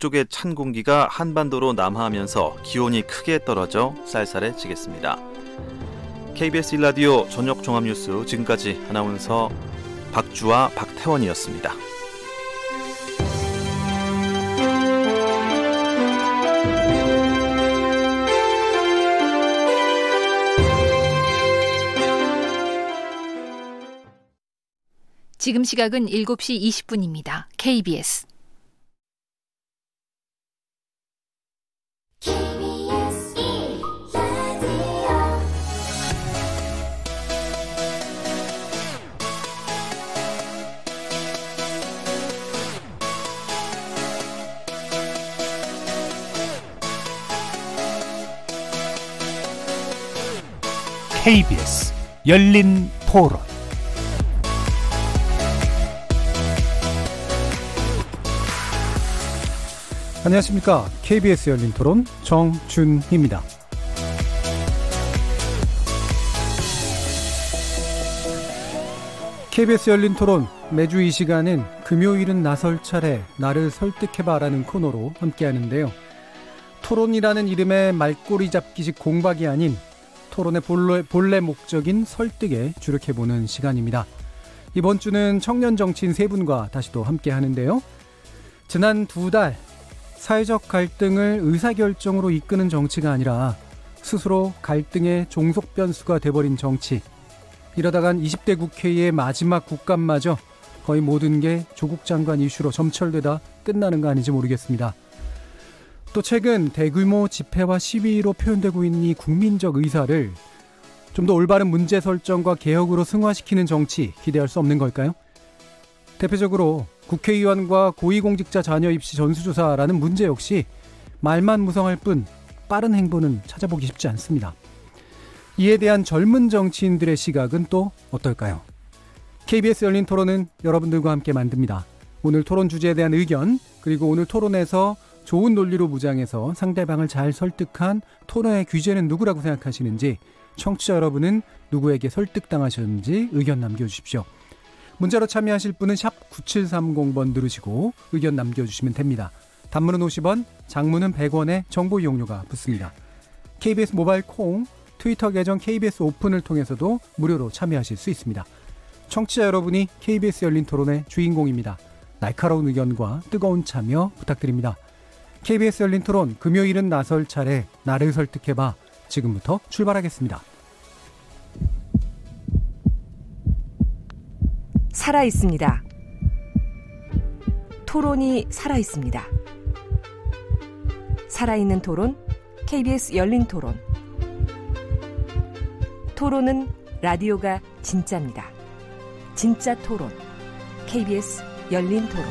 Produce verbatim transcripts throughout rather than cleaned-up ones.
북쪽의 찬 공기가 한반도로 남하하면서 기온이 크게 떨어져 쌀쌀해지겠습니다. 케이비에스 일 라디오 저녁 종합뉴스, 지금까지 아나운서 박주와 박태원이었습니다. 지금 시각은 일곱 시 이십 분입니다. 케이비에스 케이비에스 열린 토론. 안녕하십니까. 케이비에스 열린 토론 정준희입니다. 케이비에스 열린 토론, 매주 이 시간은 금요일은 나설 차례, 나를 설득해봐라는 코너로 함께하는데요. 토론이라는 이름의 말꼬리 잡기식 공박이 아닌 토론의 본래, 본래 목적인 설득에 주력해보는 시간입니다. 이번 주는 청년 정치인 세 분과 다시 또 함께하는데요. 지난 두 달 사회적 갈등을 의사결정으로 이끄는 정치가 아니라 스스로 갈등의 종속 변수가 돼버린 정치. 이러다간 이십 대 국회의 마지막 국감마저 거의 모든 게 조국 장관 이슈로 점철되다 끝나는 거 아닌지 모르겠습니다. 또 최근 대규모 집회와 시위로 표현되고 있는 이 국민적 의사를 좀 더 올바른 문제 설정과 개혁으로 승화시키는 정치 기대할 수 없는 걸까요? 대표적으로 국회의원과 고위공직자 자녀 입시 전수조사라는 문제 역시 말만 무성할 뿐 빠른 행보는 찾아보기 쉽지 않습니다. 이에 대한 젊은 정치인들의 시각은 또 어떨까요? 케이비에스 열린 토론은 여러분들과 함께 만듭니다. 오늘 토론 주제에 대한 의견, 그리고 오늘 토론에서 좋은 논리로 무장해서 상대방을 잘 설득한 토론의 귀재는 누구라고 생각하시는지, 청취자 여러분은 누구에게 설득당하셨는지 의견 남겨주십시오. 문자로 참여하실 분은 샵 구칠삼공 번 누르시고 의견 남겨주시면 됩니다. 단문은 오십 원, 장문은 백 원의 정보 이용료가 붙습니다. 케이비에스 모바일 콩, 트위터 계정 케이비에스 오픈을 통해서도 무료로 참여하실 수 있습니다. 청취자 여러분이 케이비에스 열린 토론의 주인공입니다. 날카로운 의견과 뜨거운 참여 부탁드립니다. 케이비에스 열린 토론, 금요일은 나설 차례, 나를 설득해봐. 지금부터 출발하겠습니다. 살아있습니다. 토론이 살아있습니다. 살아있는 토론, 케이비에스 열린 토론. 토론은 라디오가 진짜입니다. 진짜 토론, 케이비에스 열린 토론.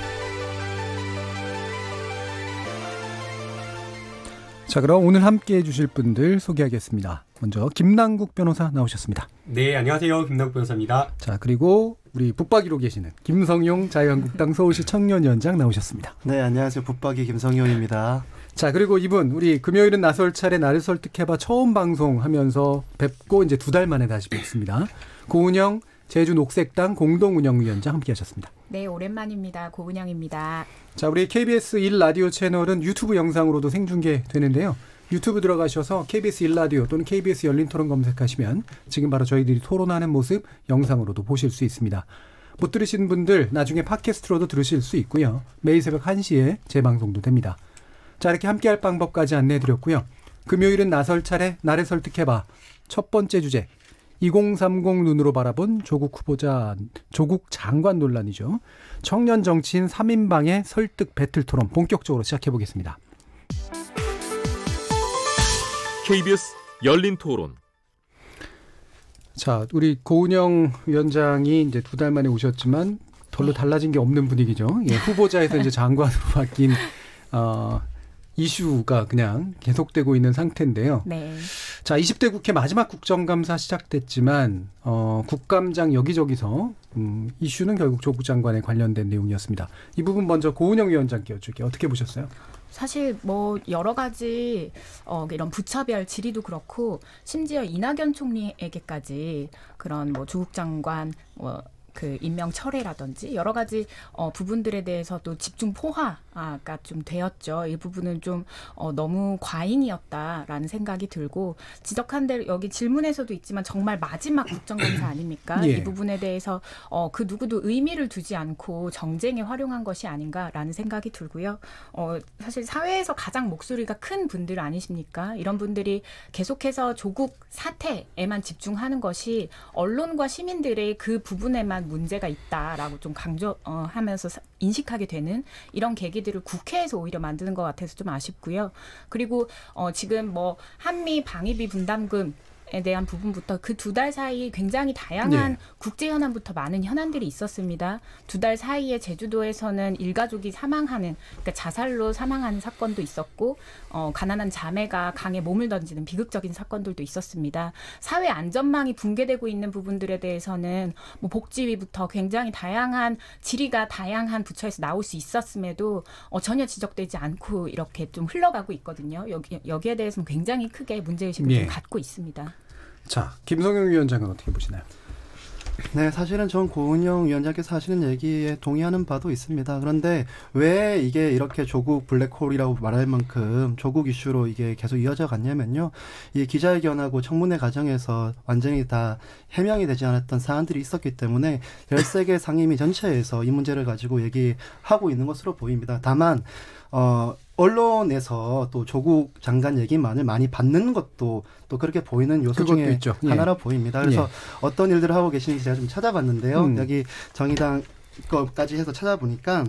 자, 그럼 오늘 함께해 주실 분들 소개하겠습니다. 먼저 김남국 변호사 나오셨습니다. 네, 안녕하세요. 김남국 변호사입니다. 자, 그리고 우리 붙박이로 계시는 김성용 자유한국당 서울시 청년위원장 나오셨습니다. 네, 안녕하세요. 붙박이 김성용입니다. 자, 그리고 이분, 우리 금요일은 나설 차례 나를 설득해봐 처음 방송하면서 뵙고 이제 두 달 만에 다시 뵙습니다. 고은영 제주녹색당 공동운영위원장 함께하셨습니다. 네, 오랜만입니다. 고은영입니다. 자, 우리 케이비에스 일 라디오 채널은 유튜브 영상으로도 생중계되는데요. 유튜브 들어가셔서 케이비에스 일 라디오 또는 케이비에스 열린 토론 검색하시면 지금 바로 저희들이 토론하는 모습 영상으로도 보실 수 있습니다. 못 들으신 분들 나중에 팟캐스트로도 들으실 수 있고요. 매일 새벽 한 시에 재방송도 됩니다. 자, 이렇게 함께할 방법까지 안내해드렸고요. 금요일은 나설 차례, 나를 설득해봐. 첫 번째 주제, 이공삼공 눈으로 바라본 조국 후보자, 조국 장관 논란이죠. 청년 정치인 삼 인방의 설득 배틀 토론 본격적으로 시작해보겠습니다. 케이비에스 열린 토론. 자, 우리 고은영 위원장이 이제 두 달 만에 오셨지만 별로 달라진 게 없는 분위기죠. 예, 후보자에서 이제 장관으로 바뀐 어, 이슈가 그냥 계속되고 있는 상태인데요. 네. 자, 이십 대 국회 마지막 국정감사 시작됐지만 어, 국감장 여기저기서 음, 이슈는 결국 조국 장관에 관련된 내용이었습니다. 이 부분 먼저 고은영 위원장께 여쭐게요. 어떻게 보셨어요? 사실 뭐 여러 가지 어, 이런 부처별 질의도 그렇고 심지어 이낙연 총리에게까지 그런 뭐 조국 장관 뭐 그 임명 철회라든지 여러 가지 어, 부분들에 대해서도 집중 포화 가 좀 되었죠. 이 부분은 좀 어, 너무 과잉이었다라는 생각이 들고 지적한 대로 여기 질문에서도 있지만 정말 마지막 국정감사 아닙니까? 예. 이 부분에 대해서 어, 그 누구도 의미를 두지 않고 정쟁에 활용한 것이 아닌가라는 생각이 들고요. 어, 사실 사회에서 가장 목소리가 큰 분들 아니십니까? 이런 분들이 계속해서 조국 사태에만 집중하는 것이 언론과 시민들의 그 부분에만 문제가 있다라고 좀 강조하면서 어, 인식하게 되는 이런 계기들을 국회에서 오히려 만드는 것 같아서 좀 아쉽고요. 그리고 어, 지금 뭐 한미 방위비 분담금 에 대한 부분부터 그 두 달 사이 굉장히 다양한 네. 국제 현안부터 많은 현안들이 있었습니다. 두 달 사이에 제주도에서는 일가족이 사망하는, 그러니까 자살로 사망하는 사건도 있었고, 어, 가난한 자매가 강에 몸을 던지는 비극적인 사건들도 있었습니다. 사회 안전망이 붕괴되고 있는 부분들에 대해서는 뭐 복지위부터 굉장히 다양한 질의가 다양한 부처에서 나올 수 있었음에도 어, 전혀 지적되지 않고 이렇게 좀 흘러가고 있거든요. 여기, 여기에 대해서는 굉장히 크게 문제의식을 예. 좀 갖고 있습니다. 자, 김성영 위원장은 어떻게 보시나요? 네, 사실은 전 고은영 위원장께서 하시는 얘기에 동의하는 바도 있습니다. 그런데 왜 이게 이렇게 조국 블랙홀이라고 말할 만큼 조국 이슈로 이게 계속 이어져 갔냐면요. 이 기자회견하고 청문회 과정에서 완전히 다 해명이 되지 않았던 사안들이 있었기 때문에 열세 개 상임위 전체에서 이 문제를 가지고 얘기하고 있는 것으로 보입니다. 다만 어, 언론에서 또 조국 장관 얘기만을 많이 받는 것도 또 그렇게 보이는 요소 중에 있죠. 예. 하나로 보입니다. 그래서 예. 어떤 일들을 하고 계시는지 제가 좀 찾아봤는데요. 음. 여기 정의당 거까지 해서 찾아보니까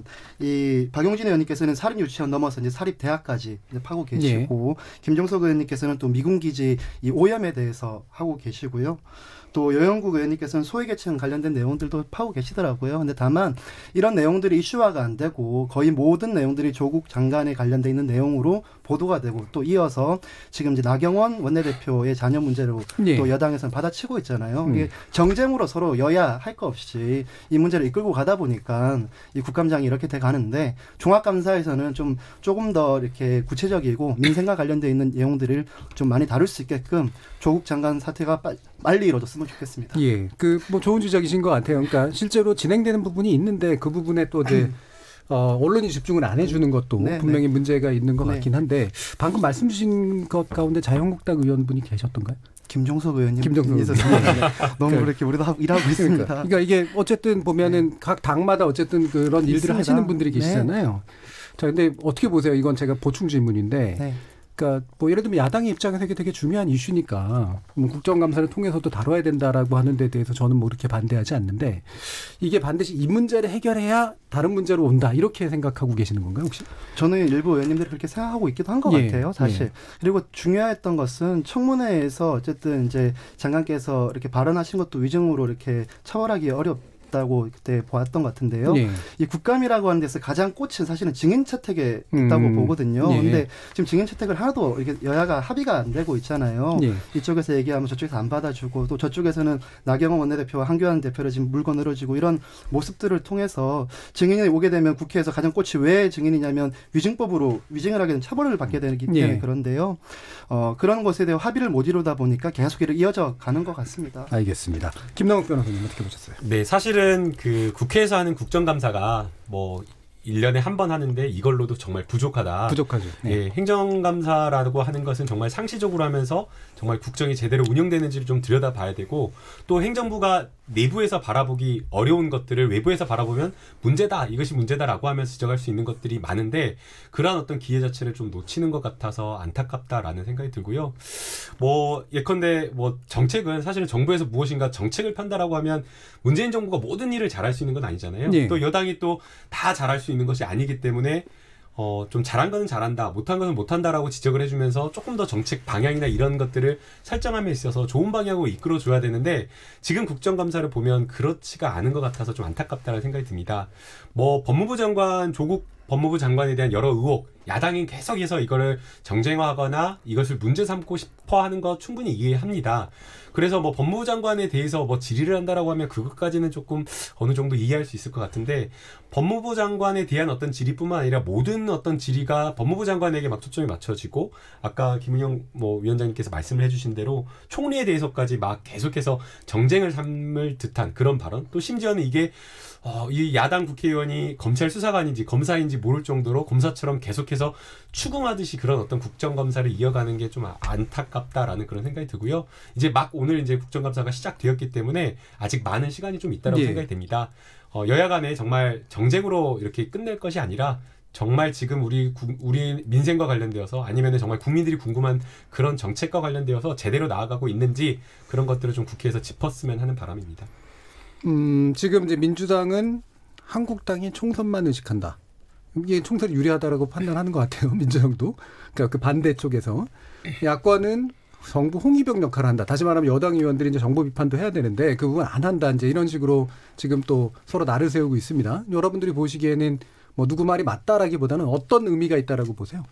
이 박용진 의원님께서는 사립 유치원 넘어서 이제 사립 대학까지 이제 파고 계시고 예. 김종석 의원님께서는 또 미군 기지 이 오염에 대해서 하고 계시고요. 또 여영국 의원님께서는 소외계층 관련된 내용들도 파고 계시더라고요. 근데 다만 이런 내용들이 이슈화가 안 되고 거의 모든 내용들이 조국 장관에 관련돼 있는 내용으로 보도가 되고 또 이어서 지금 이제 나경원 원내대표의 자녀 문제로 예. 또 여당에서는 받아치고 있잖아요. 음. 이게 정쟁으로 서로 여야 할 거 없이 이 문제를 이끌고 가다 보니까 이 국감장이 이렇게 돼 가는데 종합감사에서는 좀 조금 더 이렇게 구체적이고 민생과 관련돼 있는 내용들을 좀 많이 다룰 수 있게끔 조국 장관 사태가 빨리, 빨리 이루어졌으면 좋겠습니다. 예, 그 뭐 좋은 지적이신 것 같아요. 그러니까 실제로 진행되는 부분이 있는데 그 부분에 또 이제 어, 언론이 집중을 안 해주는 것도 네, 분명히 네. 문제가 있는 것 네. 같긴 한데 방금 말씀 주신 것 가운데 자유한국당 의원분이 계셨던가요? 김종석 의원님. 김종석 의원님. 너무 그러니까. 그렇게 우리도 하고, 일하고 있습니다. 그러니까, 그러니까 이게 어쨌든 보면은 네. 각 당마다 어쨌든 그런 일들을 있습니다. 하시는 분들이 계시잖아요. 네. 자, 근데 어떻게 보세요? 이건 제가 보충 질문인데. 네. 그러니까 뭐 예를 들면 야당의 입장에서 이게 되게 중요한 이슈니까 뭐 국정감사를 통해서도 다뤄야 된다라고 하는 데 대해서 저는 뭐 그렇게 반대하지 않는데 이게 반드시 이 문제를 해결해야 다른 문제로 온다 이렇게 생각하고 계시는 건가요 혹시? 저는 일부 의원님들이 그렇게 생각하고 있기도 한 것 예, 같아요 사실. 예. 그리고 중요했던 것은 청문회에서 어쨌든 이제 장관께서 이렇게 발언하신 것도 위증으로 이렇게 처벌하기 어렵. 다고 그때 보았던 것 같은데요. 네. 이 국감이라고 하는 데서 가장 꽃은 사실은 증인 채택에 있다고 음. 보거든요. 그런데 네. 지금 증인 채택을 하나도 이렇게 여야가 합의가 안 되고 있잖아요. 네. 이쪽에서 얘기하면 저쪽에서 안 받아주고 또 저쪽에서는 나경원 원내대표와 한교안 대표를 지금 물고 늘어지고 이런 모습들을 통해서 증인이 오게 되면 국회에서 가장 꽃이 왜 증인이냐면 위증법으로 위증을 하게 되면 처벌을 받게 되기 때문에 네. 그런데요. 어, 그런 것에 대해 합의를 못 이루다 보니까 계속 이어져 가는 것 같습니다. 알겠습니다. 김남욱 변호사님 어떻게 보셨어요? 네, 사실은 그 국회에서 하는 국정감사가 뭐 일 년에 한 번 하는데 이걸로도 정말 부족하다. 부족하죠. 네. 예, 행정감사라고 하는 것은 정말 상시적으로 하면서 정말 국정이 제대로 운영되는지를 좀 들여다봐야 되고 또 행정부가 내부에서 바라보기 어려운 것들을 외부에서 바라보면 문제다, 이것이 문제다라고 하면서 지적할 수 있는 것들이 많은데 그러한 어떤 기회 자체를 좀 놓치는 것 같아서 안타깝다라는 생각이 들고요. 뭐 예컨대 뭐 정책은 사실은 정부에서 무엇인가 정책을 편다라고 하면 문재인 정부가 모든 일을 잘할 수 있는 건 아니잖아요. 네. 또 여당이 또 다 잘할 수 있는 것이 아니기 때문에 어, 좀 잘한 거는 잘한다, 못한 것은 못한다라고 지적을 해주면서 조금 더 정책 방향이나 이런 것들을 설정함에 있어서 좋은 방향으로 이끌어줘야 되는데 지금 국정감사를 보면 그렇지가 않은 것 같아서 좀 안타깝다는 생각이 듭니다. 뭐 법무부 장관, 조국 법무부 장관에 대한 여러 의혹, 야당이 계속해서 이거를 정쟁화하거나 이것을 문제 삼고 싶어 하는 거 충분히 이해합니다. 그래서 뭐 법무부 장관에 대해서 뭐 질의를 한다라고 하면 그것까지는 조금 어느 정도 이해할 수 있을 것 같은데 법무부 장관에 대한 어떤 질의뿐만 아니라 모든 어떤 질의가 법무부 장관에게 막 초점이 맞춰지고 아까 김은영 뭐 위원장님께서 말씀을 해주신 대로 총리에 대해서까지 막 계속해서 정쟁을 삼을 듯한 그런 발언, 또 심지어는 이게 어, 이 야당 국회의원이 검찰 수사관인지 검사인지 모를 정도로 검사처럼 계속해서 추궁하듯이 그런 어떤 국정감사를 이어가는 게 좀 안타깝다라는 그런 생각이 들고요. 이제 막 오늘 이제 국정감사가 시작되었기 때문에 아직 많은 시간이 좀 있다고 예. 생각이 됩니다. 어, 여야 간에 정말 정쟁으로 이렇게 끝낼 것이 아니라 정말 지금 우리 구, 우리 민생과 관련되어서 아니면 정말 국민들이 궁금한 그런 정책과 관련되어서 제대로 나아가고 있는지 그런 것들을 좀 국회에서 짚었으면 하는 바람입니다. 음, 지금 이제 민주당은 한국당이 총선만 의식한다. 이게 총선이 유리하다라고 판단하는 것 같아요. 민주당도. 그러니까 그 반대 쪽에서. 야권은 정부 홍위병 역할을 한다. 다시 말하면 여당 의원들이 이제 정부 비판도 해야 되는데 그 부분 안 한다. 이제 이런 식으로 지금 또 서로 날을 세우고 있습니다. 여러분들이 보시기에는 뭐 누구 말이 맞다라기보다는 어떤 의미가 있다라고 보세요?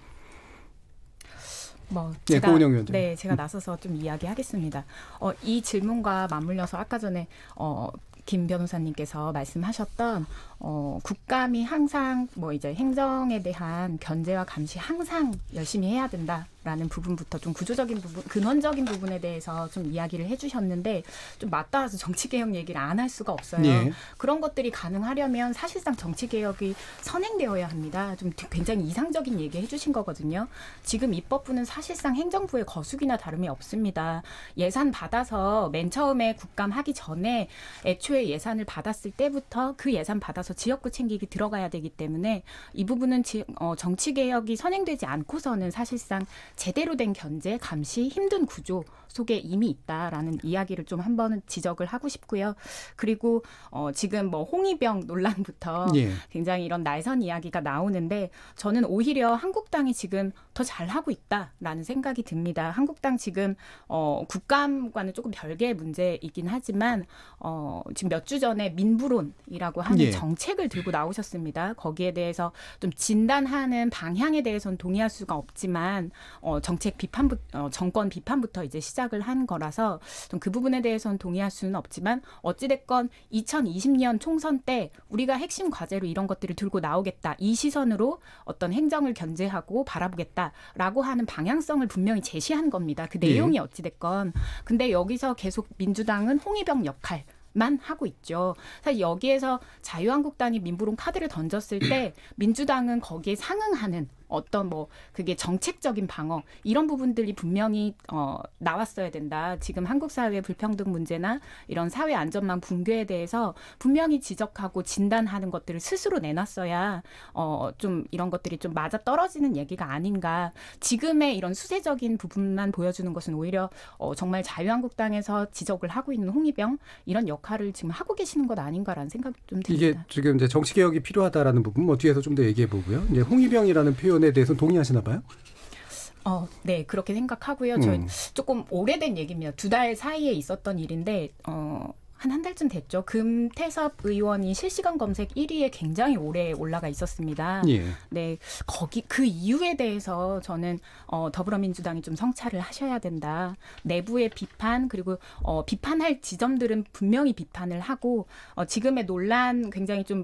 뭐 제가, 네, 위원장. 네, 제가 나서서 좀 이야기하겠습니다. 어, 이 질문과 맞물려서 아까 전에 어, 김 변호사님께서 말씀하셨던 어, 국감이 항상 뭐 이제 행정에 대한 견제와 감시 항상 열심히 해야 된다라는 부분부터 좀 구조적인 부분, 근원적인 부분에 대해서 좀 이야기를 해주셨는데 좀 맞닿아서 정치개혁 얘기를 안 할 수가 없어요. 예. 그런 것들이 가능하려면 사실상 정치개혁이 선행되어야 합니다. 좀 굉장히 이상적인 얘기 해주신 거거든요. 지금 입법부는 사실상 행정부의 거수기나 다름이 없습니다. 예산 받아서 맨 처음에 국감 하기 전에 애초에 예산을 받았을 때부터 그 예산 받아서 지역구 챙기기 들어가야 되기 때문에 이 부분은 지, 어, 정치개혁이 선행되지 않고서는 사실상 제대로 된 견제, 감시, 힘든 구조 속에 이미 있다라는 이야기를 좀 한번 지적을 하고 싶고요. 그리고 어, 지금 뭐 홍위병 논란부터 예. 굉장히 이런 날선 이야기가 나오는데 저는 오히려 한국당이 지금 더 잘하고 있다라는 생각이 듭니다. 한국당 지금 어, 국감과는 조금 별개의 문제이긴 하지만 어, 지금 몇 주 전에 민부론이라고 하는 예. 정책을 들고 나오셨습니다. 거기에 대해서 좀 진단하는 방향에 대해서는 동의할 수가 없지만 어, 정책 비판부, 어, 정권 비판부터 이제 시작을 한 거라서 좀 그 부분에 대해서는 동의할 수는 없지만 어찌됐건 이천이십 년 총선 때 우리가 핵심 과제로 이런 것들을 들고 나오겠다. 이 시선으로 어떤 행정을 견제하고 바라보겠다라고 하는 방향성을 분명히 제시한 겁니다. 그 내용이 어찌됐건. 근데 여기서 계속 민주당은 홍위병 역할 만 하고 있죠. 사실 여기에서 자유한국당이 민부론 카드를 던졌을 때 민주당은 거기에 상응하는 어떤 뭐 그게 정책적인 방어 이런 부분들이 분명히 어, 나왔어야 된다. 지금 한국 사회의 불평등 문제나 이런 사회 안전망 붕괴에 대해서 분명히 지적하고 진단하는 것들을 스스로 내놨어야 어, 좀 이런 것들이 좀 맞아 떨어지는 얘기가 아닌가. 지금의 이런 수세적인 부분만 보여주는 것은 오히려 어, 정말 자유한국당에서 지적을 하고 있는 홍위병 이런 역할을 지금 하고 계시는 것 아닌가라는 생각이 좀 듭니다. 이게 지금 이제 정치 개혁이 필요하다라는 부분 뭐 뒤에서 좀 더 얘기해 보고요. 이제 홍위병이라는 표현 에 대해서 동의하시나 봐요? 어, 네, 그렇게 생각하고요. 음. 저 조금 오래된 얘기입니다. 두 달 사이에 있었던 일인데 어, 한 한 달쯤 됐죠. 금태섭 의원이 실시간 검색 일 위에 굉장히 오래 올라가 있었습니다. 예. 네, 거기 그 이유에 대해서 저는 어, 더불어민주당이 좀 성찰을 하셔야 된다. 내부의 비판 그리고 어, 비판할 지점들은 분명히 비판을 하고 어, 지금의 논란 굉장히 좀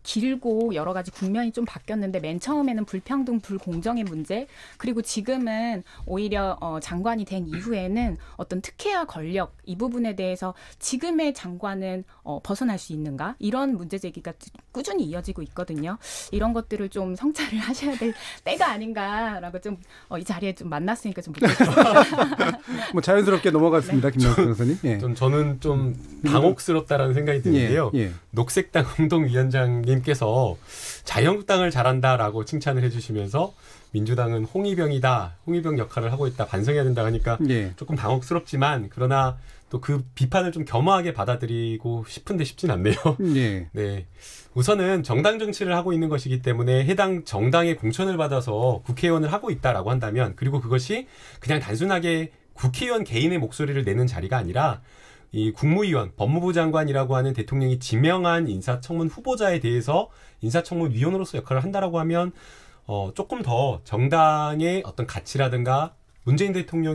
길고 여러 가지 국면이 좀 바뀌었는데 맨 처음에는 불평등, 불공정의 문제 그리고 지금은 오히려 어, 장관이 된 이후에는 어떤 특혜와 권력 이 부분에 대해서 지금의 장관은 어, 벗어날 수 있는가 이런 문제 제기가 꾸준히 이어지고 있거든요. 이런 것들을 좀 성찰을 하셔야 될 때가 아닌가라고 좀 이 어, 자리에 좀 만났으니까 좀 묻겠습니다. 뭐 자연스럽게 넘어갔습니다. 네. 김명수 변호사님. 예. 좀 저는 좀 당혹스럽다라는 생각이 드는데요. 예. 예. 녹색당 운동위원장님 님께서 자유한국당을 잘한다라고 칭찬을 해주시면서 민주당은 홍위병이다, 홍위병 역할을 하고 있다, 반성해야 된다 하니까 예. 조금 당혹스럽지만 그러나 또 그 비판을 좀 겸허하게 받아들이고 싶은데 쉽진 않네요. 예. 네, 우선은 정당 정치를 하고 있는 것이기 때문에 해당 정당의 공천을 받아서 국회의원을 하고 있다라고 한다면 그리고 그것이 그냥 단순하게 국회의원 개인의 목소리를 내는 자리가 아니라 이 국무위원, 법무부 장관이라고 하는 대통령이 지명한 인사청문 후보자에 대해서 인사청문위원으로서 역할을 한다라고 하면 어, 조금 더 정당의 어떤 가치라든가 문재인 대통령이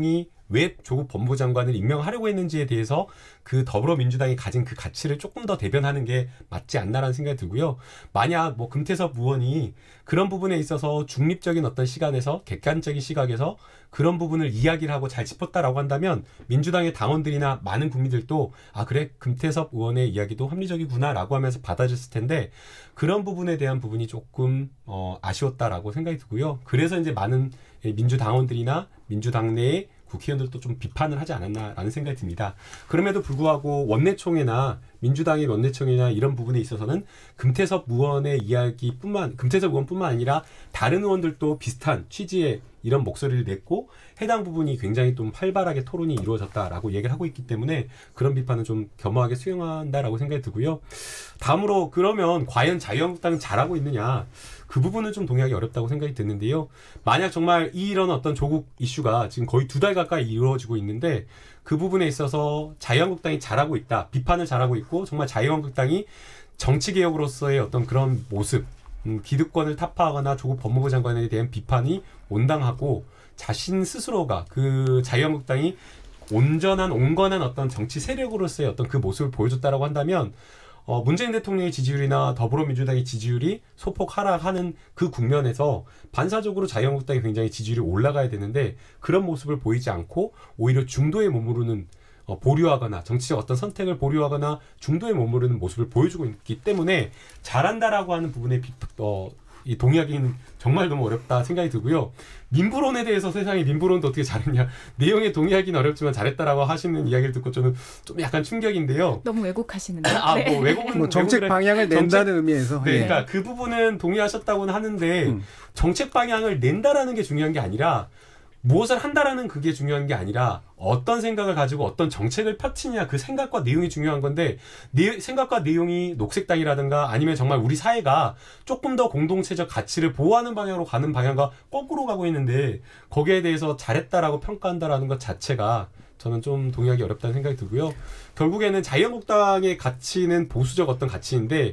왜 조국 법무부 장관을 임명하려고 했는지에 대해서 그 더불어민주당이 가진 그 가치를 조금 더 대변하는 게 맞지 않나라는 생각이 들고요. 만약 뭐 금태섭 의원이 그런 부분에 있어서 중립적인 어떤 시간에서 객관적인 시각에서 그런 부분을 이야기를 하고 잘 짚었다라고 한다면 민주당의 당원들이나 많은 국민들도 아 그래 금태섭 의원의 이야기도 합리적이구나라고 하면서 받아줬을 텐데 그런 부분에 대한 부분이 조금 어, 아쉬웠다라고 생각이 들고요. 그래서 이제 많은 민주당원들이나 민주당 내의 국회의원들도 좀 비판을 하지 않았나라는 생각이 듭니다. 그럼에도 불구하고 원내총회나 민주당의 원내총회나 이런 부분에 있어서는 금태섭 의원의 이야기뿐만 금태섭 의원뿐만 아니라 다른 의원들도 비슷한 취지의 이런 목소리를 냈고 해당 부분이 굉장히 좀 활발하게 토론이 이루어졌다라고 얘기를 하고 있기 때문에 그런 비판은 좀 겸허하게 수용한다라고 생각이 들고요. 다음으로 그러면 과연 자유한국당은 잘하고 있느냐? 그 부분은 좀 동의하기 어렵다고 생각이 드는데요. 만약 정말 이런 어떤 조국 이슈가 지금 거의 두 달 가까이 이루어지고 있는데 그 부분에 있어서 자유한국당이 잘하고 있다. 비판을 잘하고 있고 정말 자유한국당이 정치개혁으로서의 어떤 그런 모습 음, 기득권을 타파하거나 조국 법무부 장관에 대한 비판이 온당하고 자신 스스로가 그 자유한국당이 온전한 온건한 어떤 정치 세력으로서의 어떤 그 모습을 보여줬다라고 한다면 어, 문재인 대통령의 지지율이나 더불어민주당의 지지율이 소폭 하락하는 그 국면에서 반사적으로 자유한국당이 굉장히 지지율이 올라가야 되는데 그런 모습을 보이지 않고 오히려 중도에 머무르는 어, 보류하거나 정치적 어떤 선택을 보류하거나 중도에 머무르는 모습을 보여주고 있기 때문에 잘한다라고 하는 부분에 비, 어, 이 동의하기는 정말 너무 어렵다 생각이 들고요. 민부론에 대해서 세상에 민부론도 어떻게 잘했냐. 내용에 동의하기는 어렵지만 잘했다라고 하시는 이야기를 듣고 저는 좀 약간 충격인데요. 너무 왜곡하시는데. 아, 네. 뭐 왜곡은 뭐 정책 방향을 낸다는 정책, 의미에서. 네, 예. 그러니까 그 부분은 동의하셨다고는 하는데 음. 정책 방향을 낸다라는 게 중요한 게 아니라 무엇을 한다라는 그게 중요한 게 아니라 어떤 생각을 가지고 어떤 정책을 펼치냐 그 생각과 내용이 중요한 건데 내, 생각과 내용이 녹색당이라든가 아니면 정말 우리 사회가 조금 더 공동체적 가치를 보호하는 방향으로 가는 방향과 거꾸로 가고 있는데 거기에 대해서 잘했다라고 평가한다라는 것 자체가 저는 좀 동의하기 어렵다는 생각이 들고요. 결국에는 자유한국당의 가치는 보수적 어떤 가치인데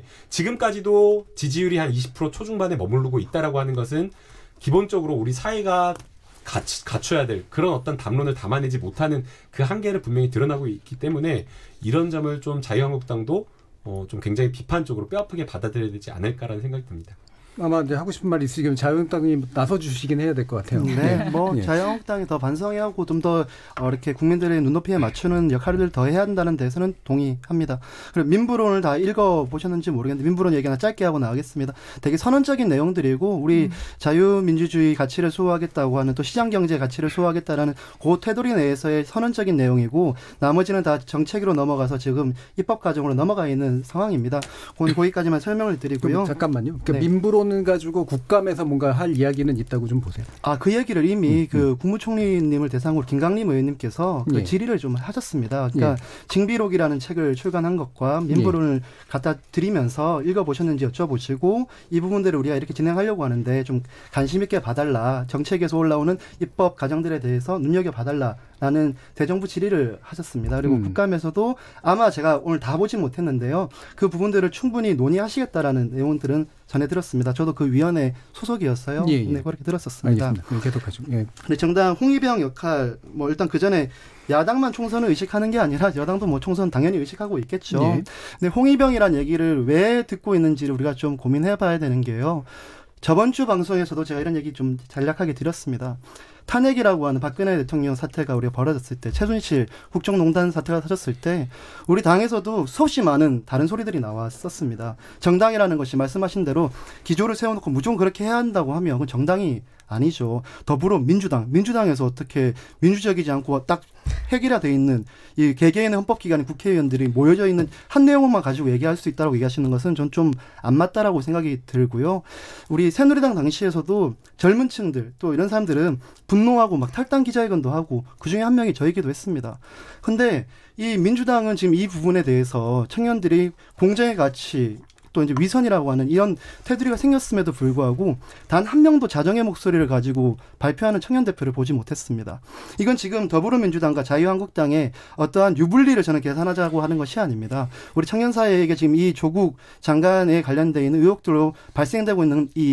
지금까지도 지지율이 한 이십 퍼센트 초중반에 머무르고 있다라고 하는 것은 기본적으로 우리 사회가 갖추, 갖춰야 될 그런 어떤 담론을 담아내지 못하는 그 한계를 분명히 드러나고 있기 때문에 이런 점을 좀 자유한국당도 어, 좀 굉장히 비판적으로 뼈아프게 받아들여야 되지 않을까라는 생각이 듭니다. 아마 이제 하고 싶은 말이 있으시면 자유한국당이 나서 주시긴 해야 될 것 같아요. 네, 네. 뭐 네. 자유한국당이 더 반성하고 좀 더 어, 이렇게 국민들의 눈높이에 맞추는 역할을 더 해야 한다는 데서는 동의합니다. 그리고 민부론을 다 읽어 보셨는지 모르겠는데 민부론 얘기 하나 짧게 하고 나가겠습니다. 되게 선언적인 내용들이고 우리 음. 자유민주주의 가치를 수호하겠다고 하는 또 시장경제 가치를 수호하겠다라는 그 테두리 내에서의 선언적인 내용이고 나머지는 다 정책으로 넘어가서 지금 입법 과정으로 넘어가 있는 상황입니다. 거기까지만 설명을 드리고요. 잠깐만요. 그러니까 네. 민부론 가지고 국감에서 뭔가 할 이야기는 있다고 좀 보세요. 아, 그 얘기를 이미 음, 그 음. 국무총리님을 대상으로 김강림 의원님께서 그 예. 질의를 좀 하셨습니다. 그러니까 예. 징비록이라는 책을 출간한 것과 민부론을 예. 갖다 드리면서 읽어보셨는지 여쭤보시고 이 부분들을 우리가 이렇게 진행하려고 하는데 좀 관심 있게 봐달라. 정책에서 올라오는 입법 과정들에 대해서 눈여겨봐달라라는 대정부 질의를 하셨습니다. 그리고 음. 국감에서도 아마 제가 오늘 다 보진 못했는데요. 그 부분들을 충분히 논의하시겠다라는 내용들은 전해 들었습니다. 저도 그 위원회 소속이었어요. 예, 예. 네, 그렇게 들었었습니다. 알겠습니다. 계속하죠. 예. 근데 정당 홍위병 역할 뭐 일단 그 전에 야당만 총선을 의식하는 게 아니라 여당도 뭐 총선 당연히 의식하고 있겠죠. 예. 근데 홍위병이란 얘기를 왜 듣고 있는지를 우리가 좀 고민해봐야 되는 게요. 저번 주 방송에서도 제가 이런 얘기 좀 간략하게 드렸습니다. 탄핵이라고 하는 박근혜 대통령 사태가 우리가 벌어졌을 때 최순실 국정농단 사태가 터졌을 때 우리 당에서도 수없이 많은 다른 소리들이 나왔었습니다. 정당이라는 것이 말씀하신 대로 기조를 세워놓고 무조건 그렇게 해야 한다고 하면 그건 정당이 아니죠. 더불어민주당, 민주당에서 어떻게 민주적이지 않고 딱 획일화되어 있는 이 개개인의 헌법기관의 국회의원들이 모여져 있는 한 내용만 가지고 얘기할 수 있다고 얘기하시는 것은 전 좀 안 맞다라고 생각이 들고요. 우리 새누리당 당시에서도 젊은 층들 또 이런 사람들은 분노하고 막 탈당 기자회견도 하고 그중에 한 명이 저이기도 했습니다. 근데 이 민주당은 지금 이 부분에 대해서 청년들이 공정의 가치 또 이제 위선이라고 하는 이런 테두리가 생겼음에도 불구하고 단 한 명도 자정의 목소리를 가지고 발표하는 청년 대표를 보지 못했습니다. 이건 지금 더불어민주당과 자유한국당의 어떠한 유불리를 저는 계산하자고 하는 것이 아닙니다. 우리 청년 사회에게 지금 이 조국 장관에 관련되어 있는 의혹들로 발생되고 있는 이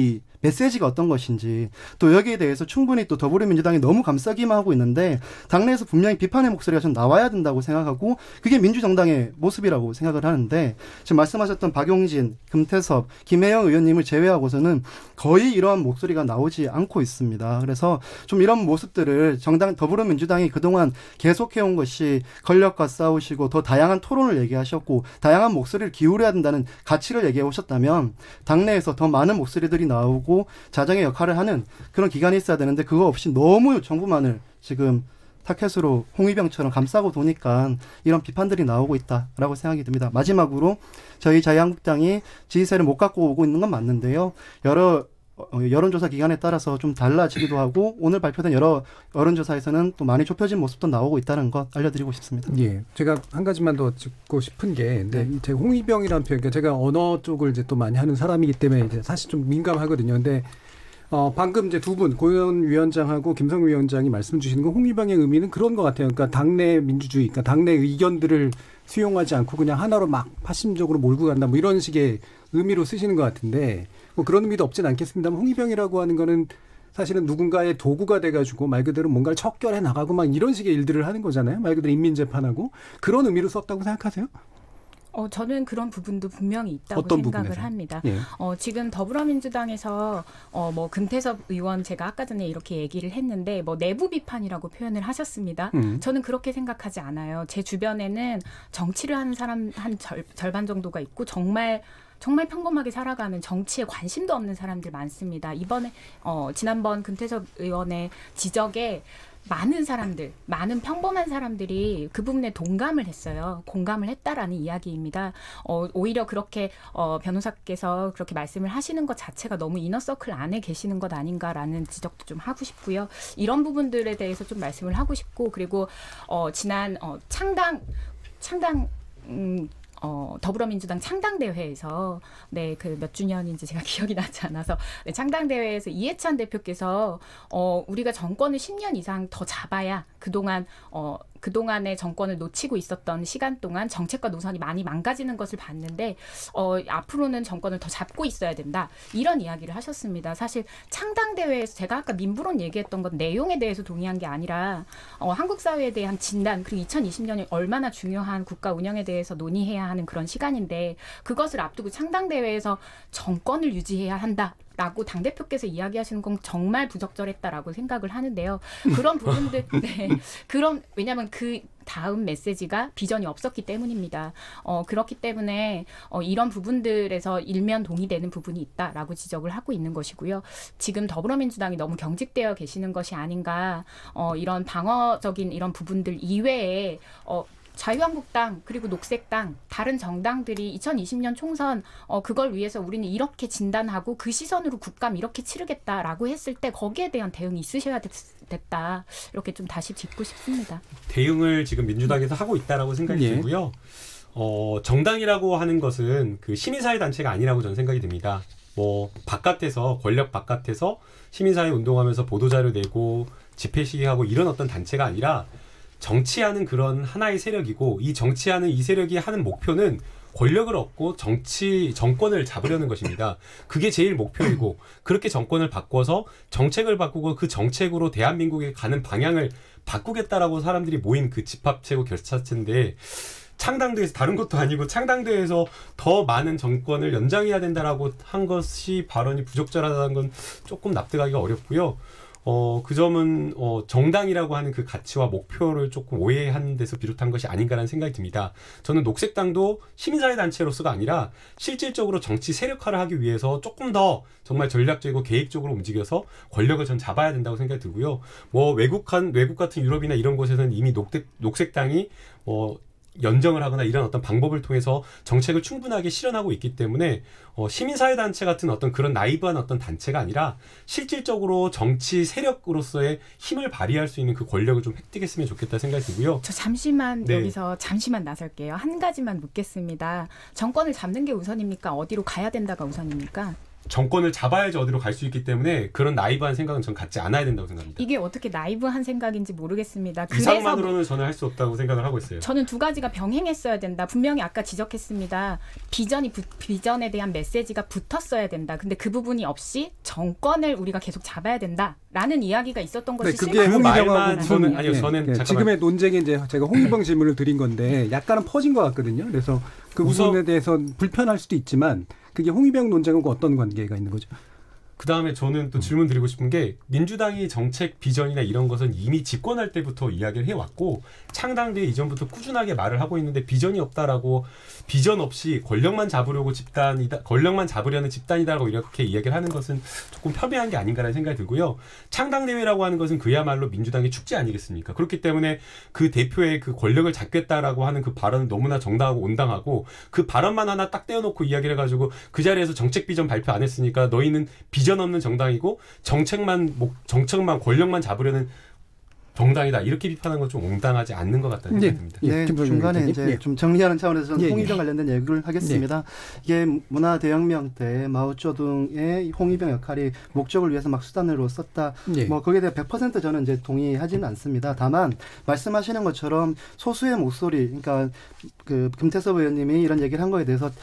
메시지가 어떤 것인지 또 여기에 대해서 충분히 또 더불어민주당이 너무 감싸기만 하고 있는데 당내에서 분명히 비판의 목소리가 좀 나와야 된다고 생각하고 그게 민주정당의 모습이라고 생각을 하는데 지금 말씀하셨던 박용진, 금태섭, 김혜영 의원님을 제외하고서는 거의 이러한 목소리가 나오지 않고 있습니다. 그래서 좀 이런 모습들을 정당 더불어민주당이 그동안 계속해온 것이 권력과 싸우시고 더 다양한 토론을 얘기하셨고 다양한 목소리를 기울여야 된다는 가치를 얘기해 오셨다면 당내에서 더 많은 목소리들이 나오고 자정의 역할을 하는 그런 기간이 있어야 되는데 그거 없이 너무 정부만을 지금 타켓으로 홍위병처럼 감싸고 도니까 이런 비판들이 나오고 있다라고 생각이 듭니다. 마지막으로 저희 자유한국당이 지지세를 못 갖고 오고 있는 건 맞는데요. 여러 여론조사 기간에 따라서 좀 달라지기도 하고 오늘 발표된 여러 여론조사에서는 또 많이 좁혀진 모습도 나오고 있다는 것 알려드리고 싶습니다. 예, 제가 한 가지만 더 짚고 싶은 게, 네, 네. 제가 홍위병이라는 표현, 제가 언어 쪽을 이제 또 많이 하는 사람이기 때문에 이제 사실 좀 민감하거든요. 근데 어, 방금 이제 두 분 고현 위원장하고 김성우 위원장이 말씀 주시는 건 홍위병의 의미는 그런 것 같아요. 그러니까 당내 민주주의, 그러니까 당내 의견들을 수용하지 않고 그냥 하나로 막 파심적으로 몰고 간다, 뭐 이런 식의 의미로 쓰시는 것 같은데. 뭐 그런 의미도 없진 않겠습니다만 홍위병이라고 하는 거는 사실은 누군가의 도구가 돼가지고 말 그대로 뭔가를 척결해 나가고 막 이런 식의 일들을 하는 거잖아요. 말 그대로 인민재판하고 그런 의미로 썼다고 생각하세요? 어, 저는 그런 부분도 분명히 있다고 어떤 생각을 부분에서? 합니다. 예. 어, 지금 더불어민주당에서 어, 뭐 금태섭 의원 제가 아까 전에 이렇게 얘기를 했는데 뭐 내부 비판이라고 표현을 하셨습니다. 음. 저는 그렇게 생각하지 않아요. 제 주변에는 정치를 하는 사람 한 절, 절반 정도가 있고 정말 정말 평범하게 살아가는 정치에 관심도 없는 사람들 많습니다. 이번에 어, 지난번 금태섭 의원의 지적에 많은 사람들, 많은 평범한 사람들이 그 부분에 동감을 했어요. 공감을 했다라는 이야기입니다. 어, 오히려 그렇게 어, 변호사께서 그렇게 말씀을 하시는 것 자체가 너무 이너서클 안에 계시는 것 아닌가라는 지적도 좀 하고 싶고요. 이런 부분들에 대해서 좀 말씀을 하고 싶고 그리고 어, 지난 어, 창당, 창당 음, 어, 더불어민주당 창당대회에서, 네, 그 몇 주년인지 제가 기억이 나지 않아서, 네, 창당대회에서 이해찬 대표께서, 어, 우리가 정권을 십 년 이상 더 잡아야 그동안, 어, 그동안의 정권을 놓치고 있었던 시간 동안 정책과 노선이 많이 망가지는 것을 봤는데 어, 앞으로는 정권을 더 잡고 있어야 된다. 이런 이야기를 하셨습니다. 사실 창당대회에서 제가 아까 민부론 얘기했던 것 내용에 대해서 동의한 게 아니라 어, 한국 사회에 대한 진단 그리고 이천이십 년이 얼마나 중요한 국가 운영에 대해서 논의해야 하는 그런 시간인데 그것을 앞두고 창당대회에서 정권을 유지해야 한다. 라고 당대표께서 이야기하시는 건 정말 부적절했다라고 생각을 하는데요. 그런 부분들, 네. 그런, 왜냐하면 그 다음 메시지가 비전이 없었기 때문입니다. 어, 그렇기 때문에 어, 이런 부분들에서 일면 동의되는 부분이 있다라고 지적을 하고 있는 것이고요. 지금 더불어민주당이 너무 경직되어 계시는 것이 아닌가, 어, 이런 방어적인 이런 부분들 이외에, 어, 자유한국당 그리고 녹색당 다른 정당들이 이천이십 년 총선 어, 그걸 위해서 우리는 이렇게 진단하고 그 시선으로 국감 이렇게 치르겠다라고 했을 때 거기에 대한 대응이 있으셔야 됐, 됐다. 이렇게 좀 다시 짚고 싶습니다. 대응을 지금 민주당에서 하고 있다라고 생각이 예. 들고요. 어, 정당이라고 하는 것은 그 시민사회 단체가 아니라고 저는 생각이 듭니다. 뭐 바깥에서 권력 바깥에서 시민사회 운동하면서 보도자료 내고 집회 시위하고 이런 어떤 단체가 아니라 정치하는 그런 하나의 세력이고 이 정치하는 이 세력이 하는 목표는 권력을 얻고 정치 정권을 잡으려는 것입니다. 그게 제일 목표이고 그렇게 정권을 바꿔서 정책을 바꾸고 그 정책으로 대한민국에 가는 방향을 바꾸겠다라고 사람들이 모인 그 집합체고 결사체인데 창당대에서 다른 것도 아니고 창당대에서 더 많은 정권을 연장해야 된다라고 한 것이 발언이 부적절하다는 건 조금 납득하기가 어렵고요. 어, 그 점은, 어, 정당이라고 하는 그 가치와 목표를 조금 오해한 데서 비롯한 것이 아닌가라는 생각이 듭니다. 저는 녹색당도 시민사회 단체로서가 아니라 실질적으로 정치 세력화를 하기 위해서 조금 더 정말 전략적이고 계획적으로 움직여서 권력을 전 잡아야 된다고 생각이 들고요. 뭐, 외국한, 외국 같은 유럽이나 이런 곳에서는 이미 녹색, 녹색당이, 뭐, 연정을 하거나 이런 어떤 방법을 통해서 정책을 충분하게 실현하고 있기 때문에 어, 시민사회단체 같은 어떤 그런 나이브한 어떤 단체가 아니라 실질적으로 정치 세력으로서의 힘을 발휘할 수 있는 그 권력을 좀 획득했으면 좋겠다 생각이 들고요. 저 잠시만 네. 여기서 잠시만 나설게요. 한 가지만 묻겠습니다. 정권을 잡는 게 우선입니까? 어디로 가야 된다가 우선입니까? 정권을 잡아야지 어디로 갈 수 있기 때문에 그런 나이브한 생각은 전 갖지 않아야 된다고 생각합니다. 이게 어떻게 나이브한 생각인지 모르겠습니다. 이상만으로는 저는 할 수 없다고 생각을 하고 있어요. 저는 두 가지가 병행했어야 된다. 분명히 아까 지적했습니다. 비전이 부, 비전에 대한 메시지가 붙었어야 된다. 근데 그 부분이 없이 정권을 우리가 계속 잡아야 된다라는 이야기가 있었던 것이 네, 그게 실망. 그 말만 홍위병하고 저는 아니요 예, 저는 예, 지금의 논쟁에 이제 제가 홍위병 질문을 드린 건데 약간은 퍼진 것 같거든요. 그래서 그 우선, 부분에 대해서 불편할 수도 있지만 그게 홍위병 논쟁하고 어떤 관계가 있는 거죠? 그 다음에 저는 또 질문 드리고 싶은 게 민주당이 정책 비전이나 이런 것은 이미 집권할 때부터 이야기를 해왔고 창당대 이전부터 꾸준하게 말을 하고 있는데 비전이 없다라고 비전 없이 권력만 잡으려고 집단이다, 권력만 잡으려는 집단이다라고 이렇게 이야기를 하는 것은 조금 폄훼한 게 아닌가라는 생각이 들고요. 창당대회라고 하는 것은 그야말로 민주당의 축제 아니겠습니까? 그렇기 때문에 그 대표의 그 권력을 잡겠다라고 하는 그 발언은 너무나 정당하고 온당하고 그 발언만 하나 딱 떼어놓고 이야기를 해가지고 그 자리에서 정책 비전 발표 안 했으니까 너희는 비전 없는 정당이고 정책만 정책만 권력만 잡으려는 정당이다 이렇게 비판한 건 좀 온당하지 않는 것 같다는 예, 생각입니다. 네, 예, 중간에 이제 예. 좀 정리하는 차원에서 저는 예, 홍위병 예. 관련된 얘기를 하겠습니다. 이게 문화 대혁명 때 마오쩌둥의 홍위병 역할이 목적을 위해서 막 수단으로 썼다. 예. 뭐 거기에 대해 백 퍼센트 저는 이제 동의하지는 않습니다. 다만 말씀하시는 것처럼 소수의 목소리, 그러니까 그 금태섭 의원님이 이런 얘기를 한 거에 대해서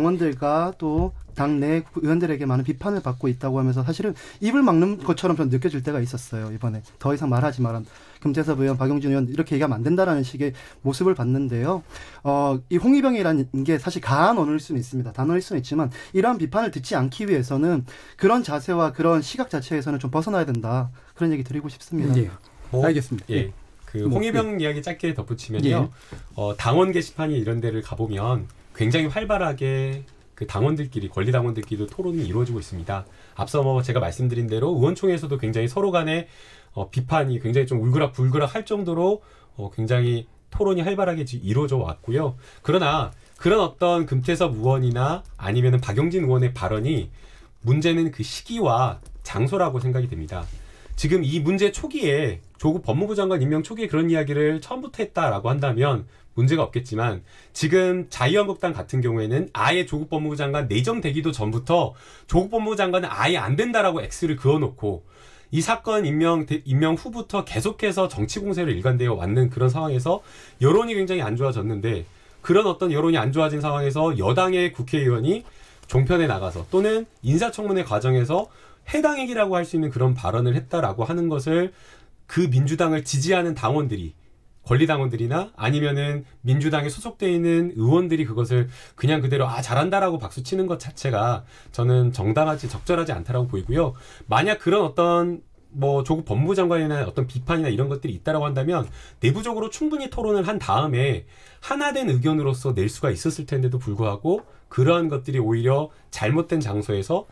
당원들과 또 당내 의원들에게 많은 비판을 받고 있다고 하면서 사실은 입을 막는 것처럼 좀 느껴질 때가 있었어요. 이번에 더 이상 말하지 마라. 금태섭 의원, 박용진 의원 이렇게 얘기하면 안 된다라는 식의 모습을 봤는데요. 어, 이 홍위병이라는 게 사실 가한 언어일 수는 있습니다. 단어일 수는 있지만 이러한 비판을 듣지 않기 위해서는 그런 자세와 그런 시각 자체에서는 좀 벗어나야 된다. 그런 얘기 드리고 싶습니다. 예. 뭐, 알겠습니다. 예. 그 뭐, 홍위병 예. 이야기 짧게 덧붙이면요. 예. 어, 당원 게시판이 이런 데를 가보면 굉장히 활발하게 그 당원들끼리 권리 당원들끼리도 토론이 이루어지고 있습니다. 앞서 뭐 제가 말씀드린 대로 의원총회에서도 굉장히 서로 간에 어, 비판이 굉장히 좀 울그락불그락 할 정도로 어, 굉장히 토론이 활발하게 이루어져 왔고요. 그러나 그런 어떤 금태섭 의원이나 아니면은 박용진 의원의 발언이 문제는 그 시기와 장소라고 생각이 됩니다. 지금 이 문제 초기에 조국 법무부 장관 임명 초기에 그런 이야기를 처음부터 했다라고 한다면 문제가 없겠지만 지금 자유한국당 같은 경우에는 아예 조국 법무부 장관 내정되기도 전부터 조국 법무부 장관은 아예 안 된다라고 X를 그어놓고 이 사건 임명, 임명 후부터 계속해서 정치 공세를 일관되어 왔는 그런 상황에서 여론이 굉장히 안 좋아졌는데 그런 어떤 여론이 안 좋아진 상황에서 여당의 국회의원이 종편에 나가서 또는 인사청문회 과정에서 해당행위라고 할 수 있는 그런 발언을 했다라고 하는 것을 그 민주당을 지지하는 당원들이 권리당원들이나 아니면은 민주당에 소속되어 있는 의원들이 그것을 그냥 그대로 아 잘한다라고 박수치는 것 자체가 저는 정당하지 적절하지 않다라고 보이고요. 만약 그런 어떤 뭐 조국 법무부 장관이나 어떤 비판이나 이런 것들이 있다라고 한다면 내부적으로 충분히 토론을 한 다음에 하나된 의견으로서 낼 수가 있었을 텐데도 불구하고 그러한 것들이 오히려 잘못된 장소에서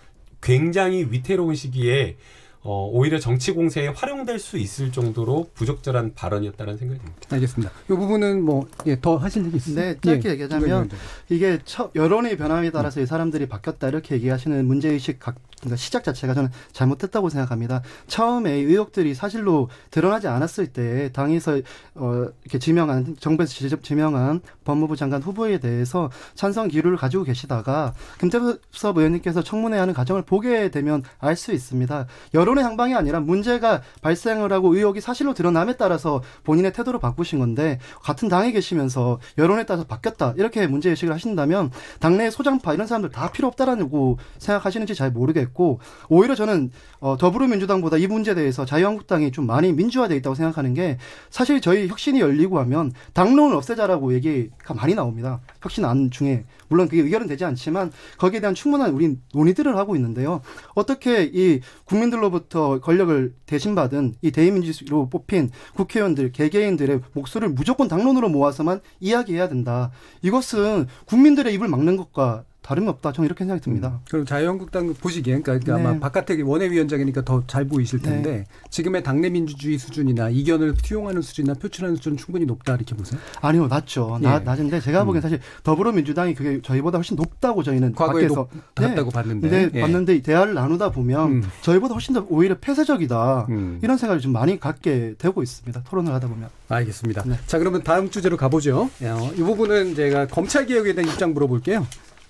굉장히 위태로운 시기에 어, 오히려 정치 공세에 활용될 수 있을 정도로 부적절한 발언이었다는 생각이 듭니다. 알겠습니다. 이 부분은 뭐 예, 더 하실 얘기 있으세요? 네, 짧게 예, 얘기하자면 이게 처, 여론의 변화에 따라서 이 사람들이 바뀌었다 이렇게 얘기하시는 문제의식 각, 그러니까 시작 자체가 저는 잘못됐다고 생각합니다. 처음에 의혹들이 사실로 드러나지 않았을 때 당에서 어, 이렇게 지명한 정부에서 직접 지명한 법무부 장관 후보에 대해서 찬성 기류를 가지고 계시다가 금태섭 의원님께서 청문회하는 과정을 보게 되면 알 수 있습니다. 여론의 향방이 아니라 문제가 발생을 하고 의혹이 사실로 드러남에 따라서 본인의 태도를 바꾸신 건데 같은 당에 계시면서 여론에 따라서 바뀌었다 이렇게 문제의식을 하신다면 당내의 소장파 이런 사람들 다 필요 없다라고 생각하시는지 잘 모르겠고 오히려 저는 어, 더불어민주당보다 이 문제에 대해서 자유한국당이 좀 많이 민주화되어 있다고 생각하는 게 사실 저희 혁신이 열리고 하면 당론을 없애자라고 얘기가 많이 나옵니다. 혁신 안 중에 물론 그게 의결은 되지 않지만 거기에 대한 충분한 우리 논의들을 하고 있는데요. 어떻게 이 국민들로부터 권력을 대신받은 이 대의민주로 뽑힌 국회의원들, 개개인들의 목소리를 무조건 당론으로 모아서만 이야기해야 된다. 이것은 국민들의 입을 막는 것과 다름이 없다. 저는 이렇게 생각이 듭니다. 음, 그럼 자유한국당 보시기엔 그러니까 네. 아마 바깥에 원외위원장이니까 더 잘 보이실 텐데 네. 지금의 당내 민주주의 수준이나 이견을 수용하는 수준이나 표출하는 수준은 충분히 높다 이렇게 보세요? 아니요. 낮죠. 예. 낮, 낮은데 제가 보기엔 음. 사실 더불어민주당이 그게 저희보다 훨씬 높다고 저희는 과거에 밖에서 높았다고 네. 봤는데 네, 예. 봤는데 대화를 나누다 보면 음. 저희보다 훨씬 더 오히려 폐쇄적이다. 음. 이런 생각을 좀 많이 갖게 되고 있습니다. 토론을 하다 보면. 알겠습니다. 네. 자 그러면 다음 주제로 가보죠. 이 부분은 제가 검찰개혁에 대한 입장 물어볼게요.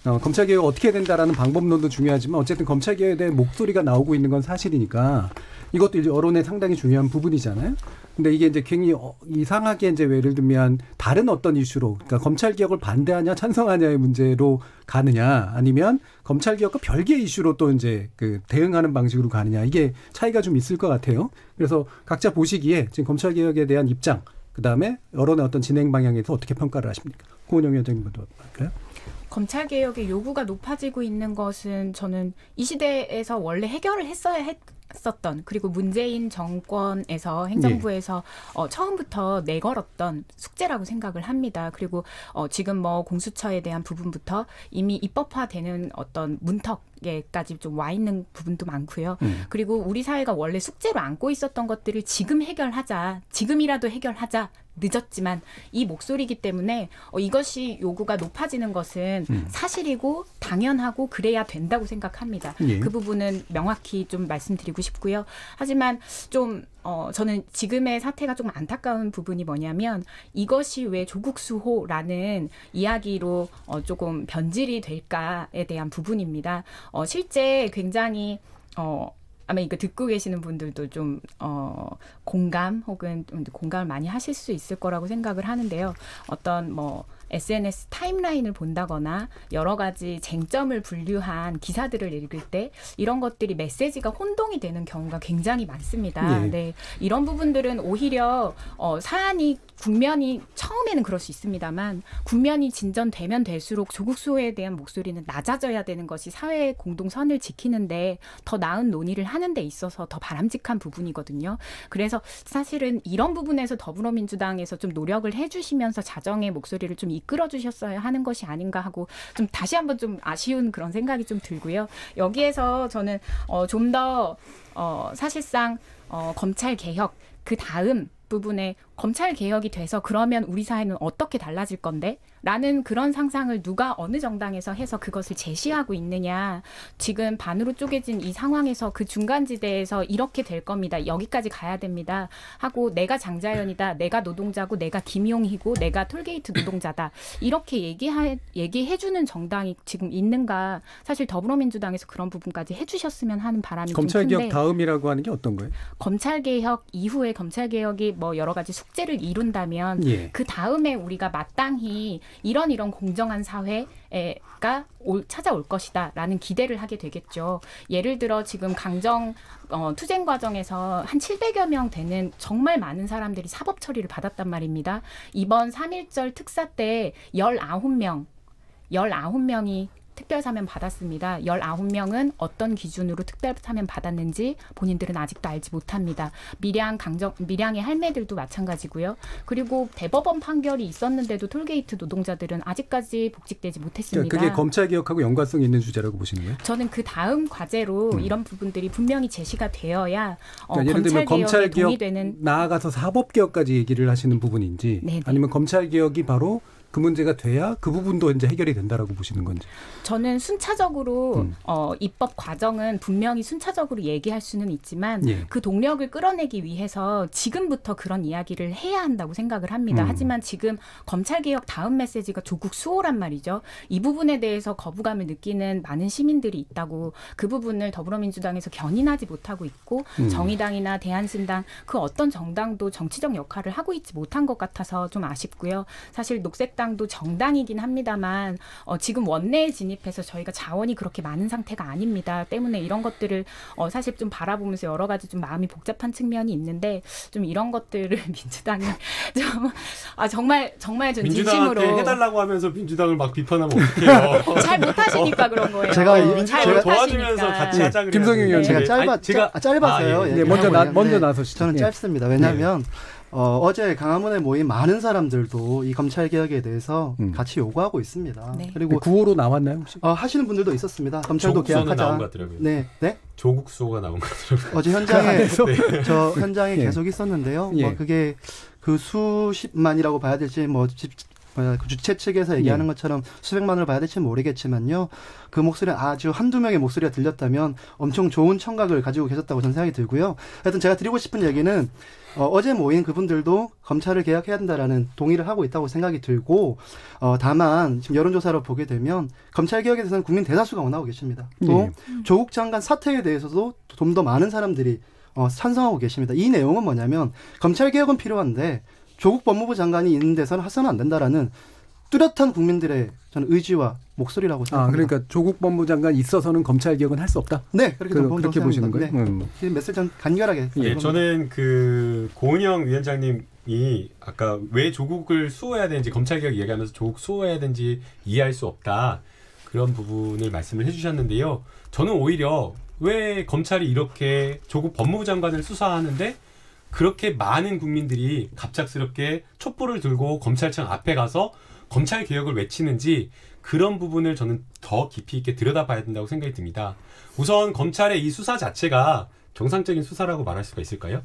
어, 검찰개혁 어떻게 된다라는 방법론도 중요하지만 어쨌든 검찰개혁에 대한 목소리가 나오고 있는 건 사실이니까 이것도 이제 여론의 상당히 중요한 부분이잖아요. 근데 이게 이제 굉장히 이상하게 이제 예를 들면 다른 어떤 이슈로 그러니까 검찰개혁을 반대하냐 찬성하냐의 문제로 가느냐 아니면 검찰개혁과 별개의 이슈로 또 이제 그 대응하는 방식으로 가느냐 이게 차이가 좀 있을 것 같아요. 그래서 각자 보시기에 지금 검찰개혁에 대한 입장 그다음에 여론의 어떤 진행 방향에서 어떻게 평가를 하십니까? 고은영 위원장님부터 할까요? 검찰개혁의 요구가 높아지고 있는 것은 저는 이 시대에서 원래 해결을 했어야 했 썼던 그리고 문재인 정권에서 행정부에서 네. 어, 처음부터 내걸었던 숙제라고 생각을 합니다. 그리고 어, 지금 뭐 공수처에 대한 부분부터 이미 입법화되는 어떤 문턱에까지 좀 와 있는 부분도 많고요. 음. 그리고 우리 사회가 원래 숙제로 안고 있었던 것들을 지금 해결하자, 지금이라도 해결하자. 늦었지만 이 목소리이기 때문에 어, 이것이 요구가 높아지는 것은 음. 사실이고 당연하고 그래야 된다고 생각합니다. 예. 그 부분은 명확히 좀 말씀드리고 싶고요. 하지만 좀 어, 저는 지금의 사태가 좀 안타까운 부분이 뭐냐면 이것이 왜 조국 수호라는 이야기로 어, 조금 변질이 될까에 대한 부분입니다. 어, 실제 굉장히 어, 아마 이거 듣고 계시는 분들도 좀 어, 공감 혹은 좀 공감을 많이 하실 수 있을 거라고 생각을 하는데요. 어떤 뭐 에스엔에스 타임라인을 본다거나 여러 가지 쟁점을 분류한 기사들을 읽을 때 이런 것들이 메시지가 혼동이 되는 경우가 굉장히 많습니다. 네. 네. 이런 부분들은 오히려 어, 사안이 국면이 처음에는 그럴 수 있습니다만 국면이 진전되면 될수록 조국 수호에 대한 목소리는 낮아져야 되는 것이 사회의 공동선을 지키는데 더 나은 논의를 하는 데 있어서 더 바람직한 부분이거든요. 그래서 사실은 이런 부분에서 더불어민주당에서 좀 노력을 해주시면서 자정의 목소리를 좀 이끌어 주셨어야 하는 것이 아닌가 하고 좀 다시 한번 좀 아쉬운 그런 생각이 좀 들고요. 여기에서 저는 어, 좀 더 어, 사실상 어, 검찰 개혁 그 다음 부분에 검찰 개혁이 돼서 그러면 우리 사회는 어떻게 달라질 건데? 라는 그런 상상을 누가 어느 정당에서 해서 그것을 제시하고 있느냐. 지금 반으로 쪼개진 이 상황에서 그 중간지대에서 이렇게 될 겁니다. 여기까지 가야 됩니다. 하고 내가 장자연이다. 내가 노동자고 내가 김용희고 내가 톨게이트 노동자다. 이렇게 얘기하, 얘기해주는 정당이 지금 있는가. 사실 더불어민주당에서 그런 부분까지 해주셨으면 하는 바람이 좀 큰데. 검찰개혁 다음이라고 하는 게 어떤 거예요? 검찰개혁 이후에 검찰개혁이 뭐 여러 가지 숙제를 이룬다면 예. 그 다음에 우리가 마땅히 이런 이런 공정한 사회가 올, 찾아올 것이다라는 기대를 하게 되겠죠. 예를 들어 지금 강정 어, 투쟁 과정에서 한 칠백여 명 되는 정말 많은 사람들이 사법 처리를 받았단 말입니다. 이번 삼일절 특사 때 열아홉 명, 열아홉 명이 특별사면 받았습니다. 열아홉 명은 어떤 기준으로 특별사면 받았는지 본인들은 아직도 알지 못합니다. 밀양 강정 밀양의 할매들도 마찬가지고요. 그리고 대법원 판결이 있었는데도 톨게이트 노동자들은 아직까지 복직되지 못했습니다. 그게 검찰개혁하고 연관성 있는 주제라고 보시는 거예요? 저는 그 다음 과제로 음. 이런 부분들이 분명히 제시가 되어야 어, 그러니까 예를 들면 검찰개혁 동의되는 나아가서 사법개혁까지 얘기를 하시는 부분인지 네네. 아니면 검찰개혁이 바로 그 문제가 돼야 그 부분도 이제 해결이 된다라고 보시는 건지. 저는 순차적으로 음. 어, 입법 과정은 분명히 순차적으로 얘기할 수는 있지만 예. 그 동력을 끌어내기 위해서 지금부터 그런 이야기를 해야 한다고 생각을 합니다. 음. 하지만 지금 검찰개혁 다음 메시지가 조국 수호란 말이죠. 이 부분에 대해서 거부감을 느끼는 많은 시민들이 있다고 그 부분을 더불어민주당에서 견인하지 못하고 있고 음. 정의당이나 대한신당 그 어떤 정당도 정치적 역할을 하고 있지 못한 것 같아서 좀 아쉽고요. 사실 녹색당 도 정당이긴 합니다만 어, 지금 원내에 진입해서 저희가 자원이 그렇게 많은 상태가 아닙니다. 때문에 이런 것들을 어, 사실 좀 바라보면서 여러 가지 좀 마음이 복잡한 측면이 있는데 좀 이런 것들을 민주당이 좀 아, 정말 정말 전 진심으로 민주당한테 해달라고 하면서 민주당을 막 비판하면 어떡해요. 잘 못하시니까 그런 거예요. 제가 민주당을 도와주면서 같이 하자 그래요. 김성희 의원 제가 짧아 제가 아, 짧아서요. 아, 예. 네, 먼저 나 먼저 나서시죠. 저는 예. 짧습니다. 왜냐하면. 네. 어, 어제 강화문에 모인 많은 사람들도 이 검찰개혁에 대해서 음. 같이 요구하고 있습니다. 네. 그리고 구호로 나왔나요 혹시? 어, 하시는 분들도 있었습니다. 검찰도 개혁하자. 나온 것 같더라고요. 네, 네. 조국 수호가 나온 것 같더라고요. 어제 현장에 네. 저 현장에 네. 계속 있었는데요. 예. 뭐 그게 그 수십만이라고 봐야 될지 뭐 집, 그 주최 측에서 얘기하는 예. 것처럼 수백만을 봐야 될지 모르겠지만요. 그 목소리는 아주 한두 명의 목소리가 들렸다면 엄청 좋은 청각을 가지고 계셨다고 저는 생각이 들고요. 하여튼 제가 드리고 싶은 얘기는 어, 어제 모인 그분들도 검찰을 개혁해야 된다라는 동의를 하고 있다고 생각이 들고 어, 다만 지금 여론조사로 보게 되면 검찰 개혁에 대해서는 국민 대다수가 원하고 계십니다. 또 네. 조국 장관 사퇴에 대해서도 좀 더 많은 사람들이 어, 찬성하고 계십니다. 이 내용은 뭐냐면 검찰 개혁은 필요한데 조국 법무부 장관이 있는 데서는 해서는 안 된다라는 뚜렷한 국민들의 저는 의지와 목소리라고 생각합니다. 아, 그러니까 조국 법무장관 있어서는 검찰 개혁은 할 수 없다. 네, 그렇게, 그, 그렇게 보시는 거예요. 네. 음. 이 메시지는 간결하게. 예, 저는 그 고은영 위원장님이 아까 왜 조국을 수호해야 되는지 검찰 개혁 이야기하면서 조국 수호해야 되는지 이해할 수 없다 그런 부분을 말씀을 해주셨는데요. 저는 오히려 왜 검찰이 이렇게 조국 법무부 장관을 수사하는데 그렇게 많은 국민들이 갑작스럽게 촛불을 들고 검찰청 앞에 가서 검찰 개혁을 외치는지 그런 부분을 저는 더 깊이 있게 들여다봐야 된다고 생각이 듭니다. 우선 검찰의 이 수사 자체가 정상적인 수사라고 말할 수가 있을까요?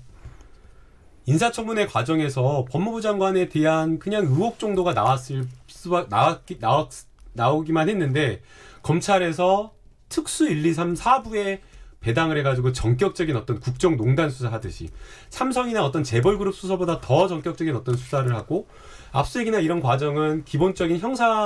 인사청문회 과정에서 법무부 장관에 대한 그냥 의혹 정도가 나왔을 수, 나왔, 나왔, 나오기만 했는데 검찰에서 특수 일, 이, 삼, 사 부에 배당을 해가지고 전격적인 어떤 국정농단 수사하듯이 삼성이나 어떤 재벌그룹 수사보다 더 전격적인 어떤 수사를 하고 압수수색이나 이런 과정은 기본적인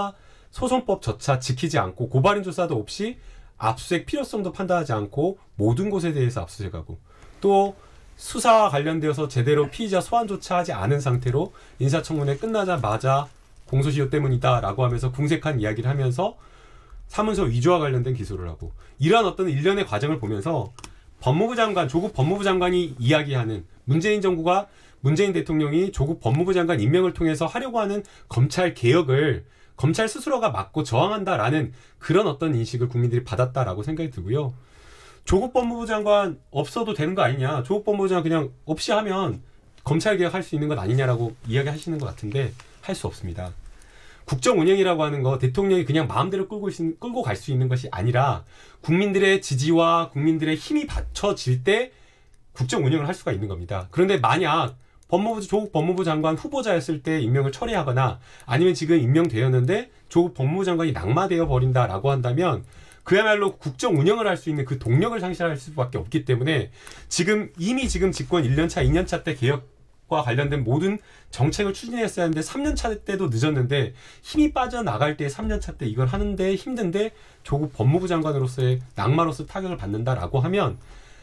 형사소송법조차 지키지 않고 고발인 조사도 없이 압수수색 필요성도 판단하지 않고 모든 곳에 대해서 압수수색하고 또 수사와 관련되어서 제대로 피의자 소환조차 하지 않은 상태로 인사청문회 끝나자마자 공소시효 때문이다라고 하면서 궁색한 이야기를 하면서 사문서 위조와 관련된 기소를 하고 이러한 어떤 일련의 과정을 보면서 법무부 장관, 조국 법무부 장관이 이야기하는 문재인 정부가 문재인 대통령이 조국 법무부 장관 임명을 통해서 하려고 하는 검찰 개혁을 검찰 스스로가 막고 저항한다라는 그런 어떤 인식을 국민들이 받았다라고 생각이 들고요. 조국 법무부 장관 없어도 되는 거 아니냐. 조국 법무부 장관 그냥 없이 하면 검찰 개혁할 수 있는 것 아니냐라고 이야기하시는 것 같은데 할 수 없습니다. 국정 운영이라고 하는 거 대통령이 그냥 마음대로 끌고, 끌고 갈 수 있는 것이 아니라 국민들의 지지와 국민들의 힘이 받쳐질 때 국정 운영을 할 수가 있는 겁니다. 그런데 만약 법무부, 조국 법무부 장관 후보자였을 때 임명을 처리하거나 아니면 지금 임명되었는데 조국 법무부 장관이 낙마되어 버린다라고 한다면 그야말로 국정 운영을 할 수 있는 그 동력을 상실할 수밖에 없기 때문에 지금 이미 지금 집권 일 년 차, 이 년 차 때 개혁과 관련된 모든 정책을 추진했어야 하는데 삼 년 차 때도 늦었는데 힘이 빠져나갈 때 삼 년 차 때 이걸 하는데 힘든데 조국 법무부 장관으로서의 낙마로서 타격을 받는다라고 하면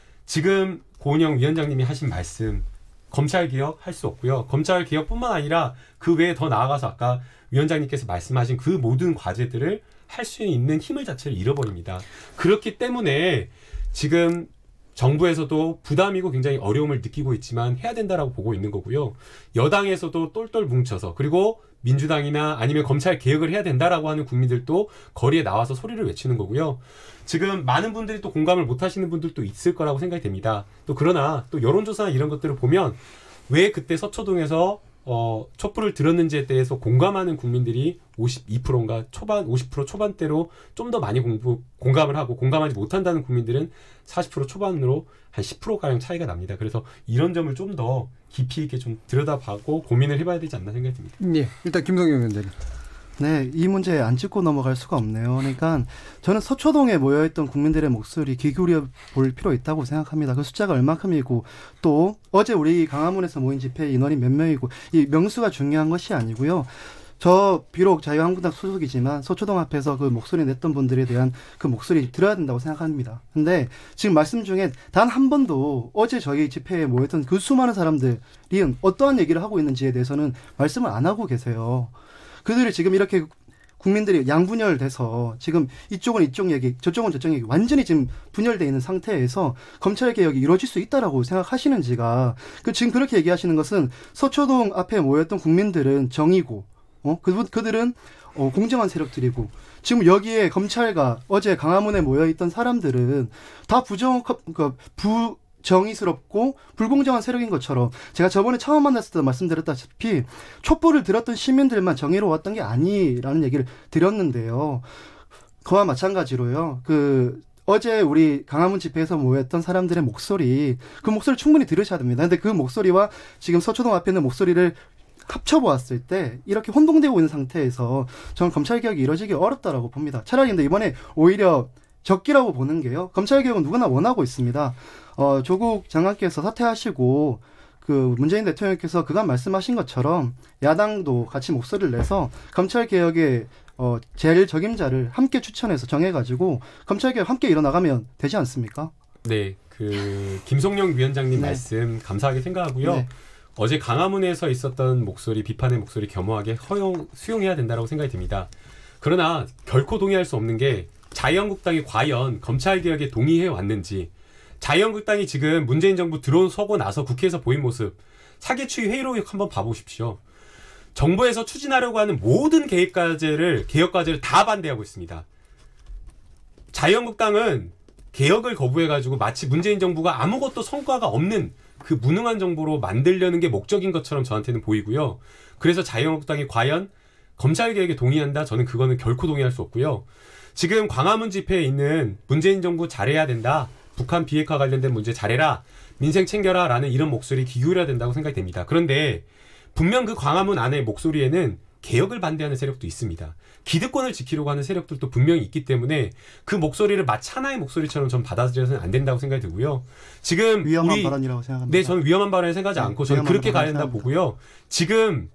지금 고은영 위원장님이 하신 말씀 검찰개혁 할 수 없고요. 검찰개혁뿐만 아니라 그 외에 더 나아가서 아까 위원장님께서 말씀하신 그 모든 과제들을 할 수 있는 힘을 자체를 잃어버립니다. 그렇기 때문에 지금 정부에서도 부담이고 굉장히 어려움을 느끼고 있지만 해야 된다라고 보고 있는 거고요. 여당에서도 똘똘 뭉쳐서 그리고 민주당이나 아니면 검찰 개혁을 해야 된다라고 하는 국민들도 거리에 나와서 소리를 외치는 거고요. 지금 많은 분들이 또 공감을 못 하시는 분들도 있을 거라고 생각이 됩니다. 또 그러나 또 여론조사나 이런 것들을 보면 왜 그때 서초동에서 어, 촛불을 들었는지에 대해서 공감하는 국민들이 오십이 퍼센트인가 초반 오십 퍼센트 초반대로 좀 더 많이 공부, 공감을 하고 공감하지 못한다는 국민들은 사십 퍼센트 초반으로 한 십 퍼센트가량 차이가 납니다. 그래서 이런 점을 좀 더 깊이 있게 좀 들여다보고 고민을 해봐야 되지 않나 생각이 듭니다. 네, 일단 김성경 위원장님. 네, 이 문제에 안 짚고 넘어갈 수가 없네요. 그러니까 저는 서초동에 모여있던 국민들의 목소리 귀 기울여 볼 필요 있다고 생각합니다. 그 숫자가 얼마큼이고 또 어제 우리 강화문에서 모인 집회 인원이 몇 명이고 이 명수가 중요한 것이 아니고요. 저 비록 자유한국당 소속이지만 서초동 앞에서 그 목소리 냈던 분들에 대한 그 목소리 들어야 된다고 생각합니다. 근데 지금 말씀 중에 단 한 번도 어제 저희 집회에 모였던 그 수많은 사람들이 어떠한 얘기를 하고 있는지에 대해서는 말씀을 안 하고 계세요. 그들이 지금 이렇게 국민들이 양분열돼서 지금 이쪽은 이쪽 얘기, 저쪽은 저쪽 얘기 완전히 지금 분열돼 있는 상태에서 검찰 개혁이 이루어질 수 있다라고 생각하시는지가 그 지금 그렇게 얘기하시는 것은 서초동 앞에 모였던 국민들은 정의고, 어 그 그들은 어, 공정한 세력들이고 지금 여기에 검찰과 어제 강화문에 모여 있던 사람들은 다 부정 그 부 정의스럽고 불공정한 세력인 것처럼 제가 저번에 처음 만났을 때 말씀드렸다시피 촛불을 들었던 시민들만 정의로웠던 게 아니라는 얘기를 드렸는데요. 그와 마찬가지로요. 그 어제 우리 강화문 집회에서 모였던 사람들의 목소리, 그 목소리를 충분히 들으셔야 됩니다. 근데 그 목소리와 지금 서초동 앞에 있는 목소리를 합쳐보았을 때 이렇게 혼동되고 있는 상태에서 저는 검찰개혁이 이루어지기 어렵다라고 봅니다. 차라리 근데 이번에 오히려 적기라고 보는 게요. 검찰개혁은 누구나 원하고 있습니다. 어, 조국 장관께서 사퇴하시고 그 문재인 대통령께서 그간 말씀하신 것처럼 야당도 같이 목소리를 내서 검찰 개혁의 어, 제일 적임자를 함께 추천해서 정해가지고 검찰 개혁 함께 일어나가면 되지 않습니까? 네, 그 김성령 위원장님 네. 말씀 감사하게 생각하고요. 네. 어제 광화문에서 있었던 목소리, 비판의 목소리 겸허하게 허용, 수용해야 된다고 생각이 듭니다. 그러나 결코 동의할 수 없는 게 자유한국당이 과연 검찰개혁에 동의해 왔는지, 자유한국당이 지금 문재인 정부 들어서고 나서 국회에서 보인 모습, 사개추위 회의록 한번 봐보십시오. 정부에서 추진하려고 하는 모든 개혁과제를, 개혁과제를 다 반대하고 있습니다. 자유한국당은 개혁을 거부해가지고 마치 문재인 정부가 아무것도 성과가 없는 그 무능한 정부로 만들려는 게 목적인 것처럼 저한테는 보이고요. 그래서 자유한국당이 과연 검찰개혁에 동의한다? 저는 그거는 결코 동의할 수 없고요. 지금 광화문 집회에 있는 문재인 정부 잘해야 된다, 북한 비핵화 관련된 문제 잘해라, 민생 챙겨라 라는 이런 목소리 귀 기울여야 된다고 생각이 됩니다. 그런데 분명 그 광화문 안의 목소리에는 개혁을 반대하는 세력도 있습니다. 기득권을 지키려고 하는 세력들도 분명히 있기 때문에 그 목소리를 마치 하나의 목소리처럼 전 받아들여서는 안 된다고 생각이 들고요. 지금 위험한 우리, 발언이라고 생각합니다. 네, 저는 위험한 발언을 생각하지 네, 않고 저는 그렇게 가야 된다고 보고요. 지금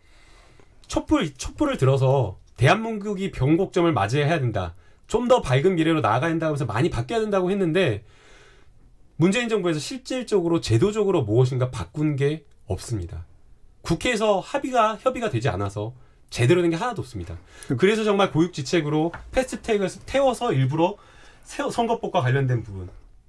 촛불, 촛불을 들어서 대한민국이 변곡점을 맞이해야 된다, 좀 더 밝은 미래로 나아가야 된다고 해서 많이 바뀌어야 된다고 했는데 문재인 정부에서 실질적으로 제도적으로 무엇인가 바꾼 게 없습니다. 국회에서 합의가 협의가 되지 않아서 제대로 된 게 하나도 없습니다. 그래서 정말 고육지책으로 패스트트랙을 태워서 일부러 선거법과 관련된 부분,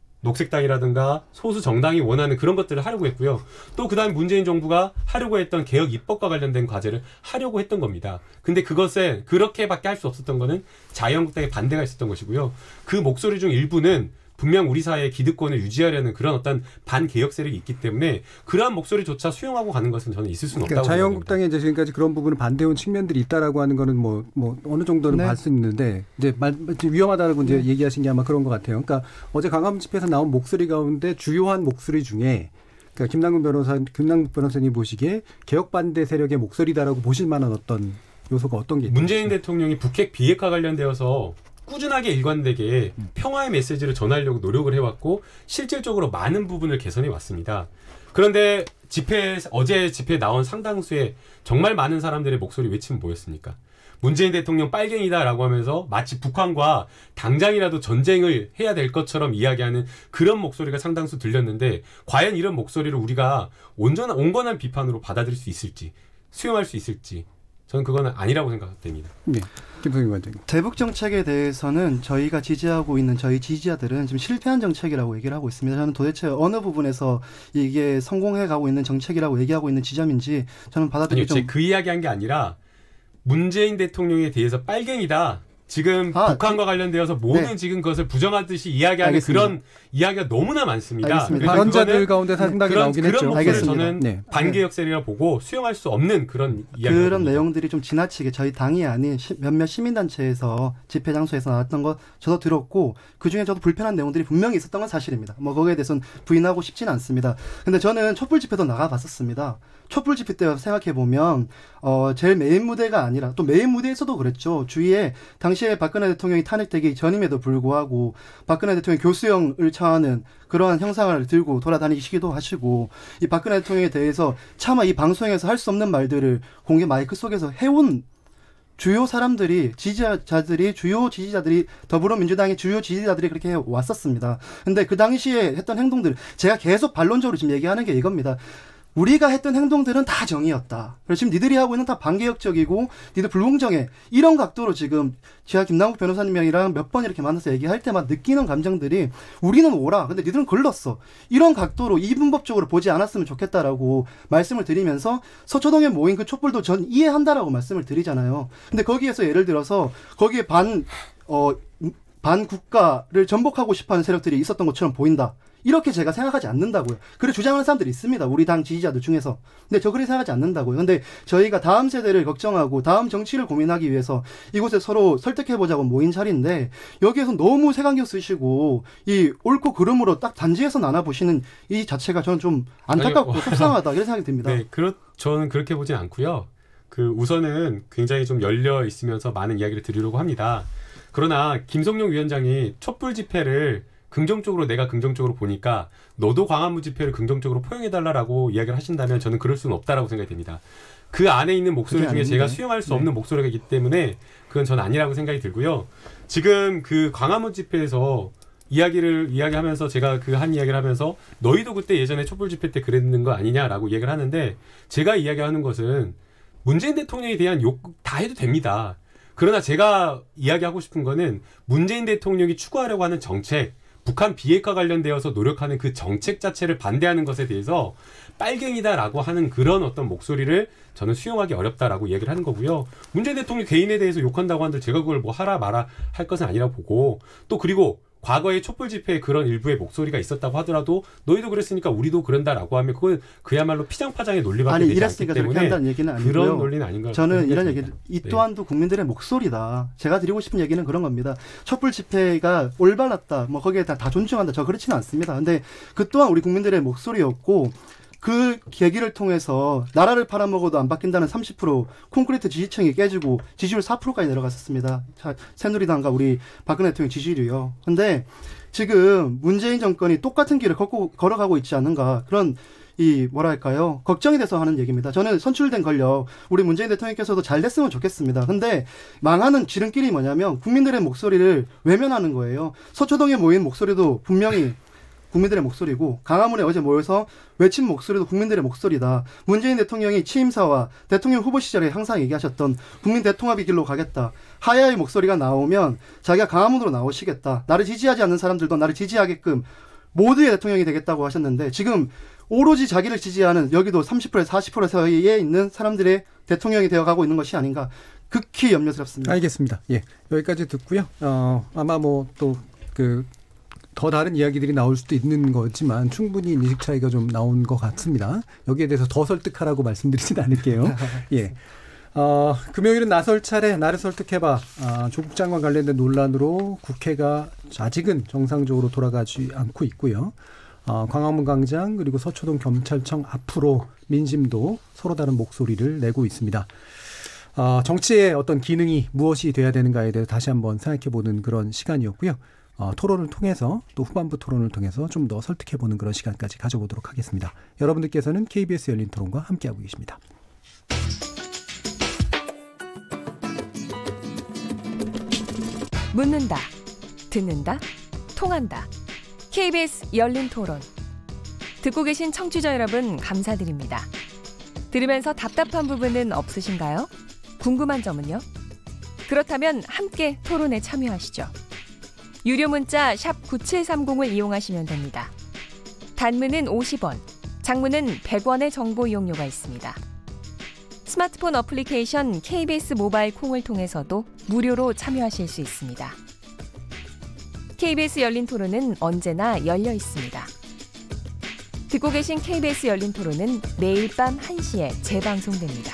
녹색당이라든가 소수 정당이 원하는 그런 것들을 하려고 했고요. 또 그다음 문재인 정부가 하려고 했던 개혁 입법과 관련된 과제를 하려고 했던 겁니다. 근데 그것에 그렇게밖에 할 수 없었던 거는 자유한국당의 반대가 있었던 것이고요. 그 목소리 중 일부는 분명 우리 사회의 기득권을 유지하려는 그런 어떤 반개혁 세력이 있기 때문에 그러한 목소리조차 수용하고 가는 것은 저는 있을 수는 그러니까 없다고 자유한국당이 이제 지금까지 그런 부분을 반대해온 측면들이 있다라고 하는 거는 뭐, 뭐 어느 정도는 네. 볼 수 있는데 이제 말, 위험하다고 이제 네. 얘기하신 게 아마 그런 것 같아요. 그러니까 어제 광화문 집회에서 나온 목소리 가운데 주요한 목소리 중에 그러니까 김남국 변호사, 김남국 변호사님 보시기에 개혁 반대 세력의 목소리다라고 보실 만한 어떤 요소가 어떤 게 있나요? 문재인 대통령이 북핵 비핵화 관련되어서 꾸준하게 일관되게 평화의 메시지를 전하려고 노력을 해왔고 실질적으로 많은 부분을 개선해 왔습니다. 그런데 집회, 어제 집회에 나온 상당수의 정말 많은 사람들의 목소리 외침은 뭐였습니까? 문재인 대통령 빨갱이다라고 하면서 마치 북한과 당장이라도 전쟁을 해야 될 것처럼 이야기하는 그런 목소리가 상당수 들렸는데 과연 이런 목소리를 우리가 온전한, 온건한 비판으로 받아들일 수 있을지, 수용할 수 있을지 저는 그거는 아니라고 생각됩니다. 네. 김성인 관장님. 대북 정책에 대해서는 저희가 지지하고 있는 저희 지지자들은 지금 실패한 정책이라고 얘기를 하고 있습니다. 저는 도대체 어느 부분에서 이게 성공해 가고 있는 정책이라고 얘기하고 있는 지점인지 저는 받아들이기 좀... 아니요. 그 이야기한 게 아니라 문재인 대통령에 대해서 빨갱이다. 지금 아, 북한과 네. 관련되어서 모든 네. 지금 그것을 부정하듯이 이야기하는 알겠습니다. 그런 이야기가 너무나 많습니다. 발언자들 가운데 상당히 그런, 나오긴 그런 했죠. 목소리를 알겠습니다. 저는 네. 반개혁 세력이라 보고 수용할 수 없는 그런 이야기. 그런 내용들이 좀 지나치게 저희 당이 아닌 시, 몇몇 시민단체에서 집회 장소에서 나왔던 거 저도 들었고 그중에 저도 불편한 내용들이 분명히 있었던 건 사실입니다. 뭐 거기에 대해서는 부인하고 싶지는 않습니다. 근데 저는 촛불 집회도 나가봤었습니다. 촛불 집회 때 생각해보면 어, 제일 메인 무대가 아니라 또 메인 무대에서도 그랬죠. 주위에 당시에 박근혜 대통령이 탄핵되기 전임에도 불구하고 박근혜 대통령이 교수형을 처하는 그러한 형상을 들고 돌아다니시기도 하시고 이 박근혜 대통령에 대해서 차마 이 방송에서 할 수 없는 말들을 공개 마이크 속에서 해온 주요 사람들이 지지자들이 주요 지지자들이 더불어민주당의 주요 지지자들이 그렇게 왔었습니다. 근데 그 당시에 했던 행동들 제가 계속 반론적으로 지금 얘기하는 게 이겁니다. 우리가 했던 행동들은 다 정의였다. 그래서 지금 니들이 하고 있는 다 반개혁적이고 니들 불공정해. 이런 각도로 지금 제가 김남국 변호사님이랑 몇 번 이렇게 만나서 얘기할 때마다 느끼는 감정들이 우리는 오라. 근데 니들은 걸렀어. 이런 각도로 이분법적으로 보지 않았으면 좋겠다라고 말씀을 드리면서 서초동에 모인 그 촛불도 전 이해한다라고 말씀을 드리잖아요. 근데 거기에서 예를 들어서 거기에 반, 어, 반국가를 전복하고 싶어하는 세력들이 있었던 것처럼 보인다. 이렇게 제가 생각하지 않는다고요. 그래 주장하는 사람들이 있습니다. 우리 당 지지자들 중에서. 근데 저 그렇게 생각하지 않는다고요. 근데 저희가 다음 세대를 걱정하고 다음 정치를 고민하기 위해서 이곳에 서로 설득해보자고 모인 자리인데 여기에서 너무 색안경 쓰시고 이 옳고 그름으로 딱 단지에서 나눠보시는 이 자체가 저는 좀 안타깝고 아니, 속상하다 이런 생각이 듭니다. 네, 그렇, 저는 그렇게 보진 않고요. 그 우선은 굉장히 좀 열려 있으면서 많은 이야기를 드리려고 합니다. 그러나 김성룡 위원장이 촛불 집회를 긍정적으로 내가 긍정적으로 보니까 너도 광화문 집회를 긍정적으로 포용해달라고 이야기를 하신다면 저는 그럴 수는 없다라고 생각이 됩니다. 그 안에 있는 목소리 중에 아닌데. 제가 수용할 수 없는 네. 목소리가 있기 때문에 그건 전 아니라고 생각이 들고요. 지금 그 광화문 집회에서 이야기를 이야기하면서 제가 그 한 이야기를 하면서 너희도 그때 예전에 촛불 집회 때 그랬는 거 아니냐라고 이야기를 하는데 제가 이야기하는 것은 문재인 대통령에 대한 욕 다 해도 됩니다. 그러나 제가 이야기하고 싶은 거는 문재인 대통령이 추구하려고 하는 정책, 북한 비핵화 관련되어서 노력하는 그 정책 자체를 반대하는 것에 대해서 빨갱이다라고 하는 그런 어떤 목소리를 저는 수용하기 어렵다라고 얘기를 하는 거고요. 문재인 대통령 개인에 대해서 욕한다고 하는데 제가 그걸 뭐 하라 마라 할 것은 아니라고 보고 또 그리고 과거에 촛불 집회에 그런 일부의 목소리가 있었다고 하더라도 너희도 그랬으니까 우리도 그런다라고 하면 그건 그야말로 피장파장의 논리밖에 아니, 되지 이랬으니까 않기 때문에 한다는 얘기는 아니고요. 그런 논리는 아닌 것 같아요. 저는 이런 얘기, 이 또한도 네. 국민들의 목소리다. 제가 드리고 싶은 얘기는 그런 겁니다. 촛불 집회가 올바랐다. 뭐 거기에 다, 다 존중한다. 저 그렇지는 않습니다. 근데 그 또한 우리 국민들의 목소리였고 그 계기를 통해서 나라를 팔아먹어도 안 바뀐다는 삼십 퍼센트 콘크리트 지지층이 깨지고 지지율 사 퍼센트까지 내려갔었습니다. 자, 새누리당과 우리 박근혜 대통령 지지율이요. 근데 지금 문재인 정권이 똑같은 길을 걷고, 걸어가고 있지 않는가 그런 이 뭐랄까요 걱정이 돼서 하는 얘기입니다. 저는 선출된 권력 우리 문재인 대통령께서도 잘 됐으면 좋겠습니다. 근데 망하는 지름길이 뭐냐면 국민들의 목소리를 외면하는 거예요. 서초동에 모인 목소리도 분명히 국민들의 목소리고 광화문에 어제 모여서 외친 목소리도 국민들의 목소리다. 문재인 대통령이 취임사와 대통령 후보 시절에 항상 얘기하셨던 국민 대통합의 길로 가겠다. 하야의 목소리가 나오면 자기가 광화문으로 나오시겠다. 나를 지지하지 않는 사람들도 나를 지지하게끔 모두의 대통령이 되겠다고 하셨는데 지금 오로지 자기를 지지하는 여기도 삼십 퍼센트 사십 퍼센트 사이에 있는 사람들의 대통령이 되어가고 있는 것이 아닌가 극히 염려스럽습니다. 알겠습니다. 예, 여기까지 듣고요. 어, 아마 뭐 또 그 더 다른 이야기들이 나올 수도 있는 거지만 충분히 인식 차이가 좀 나온 것 같습니다. 여기에 대해서 더 설득하라고 말씀드리진 않을게요. 예. 어, 금요일은 나설 차례 나를 설득해봐. 아, 조국 장관 관련된 논란으로 국회가 아직은 정상적으로 돌아가지 않고 있고요. 어, 광화문 광장 그리고 서초동 경찰청 앞으로 민심도 서로 다른 목소리를 내고 있습니다. 어, 정치의 어떤 기능이 무엇이 돼야 되는가에 대해서 다시 한번 생각해보는 그런 시간이었고요. 어, 토론을 통해서 또 후반부 토론을 통해서 좀 더 설득해보는 그런 시간까지 가져보도록 하겠습니다. 여러분들께서는 케이비에스 열린 토론과 함께하고 계십니다. 묻는다, 듣는다, 통한다. 케이비에스 열린 토론. 듣고 계신 청취자 여러분 감사드립니다. 들으면서 답답한 부분은 없으신가요? 궁금한 점은요? 그렇다면 함께 토론에 참여하시죠. 유료 문자 샵 구칠삼공을 이용하시면 됩니다. 단문은 오십 원, 장문은 백 원의 정보 이용료가 있습니다. 스마트폰 어플리케이션 케이비에스 모바일 콩을 통해서도 무료로 참여하실 수 있습니다. 케이비에스 열린 토론은 언제나 열려 있습니다. 듣고 계신 케이비에스 열린 토론은 매일 밤 한 시에 재방송됩니다.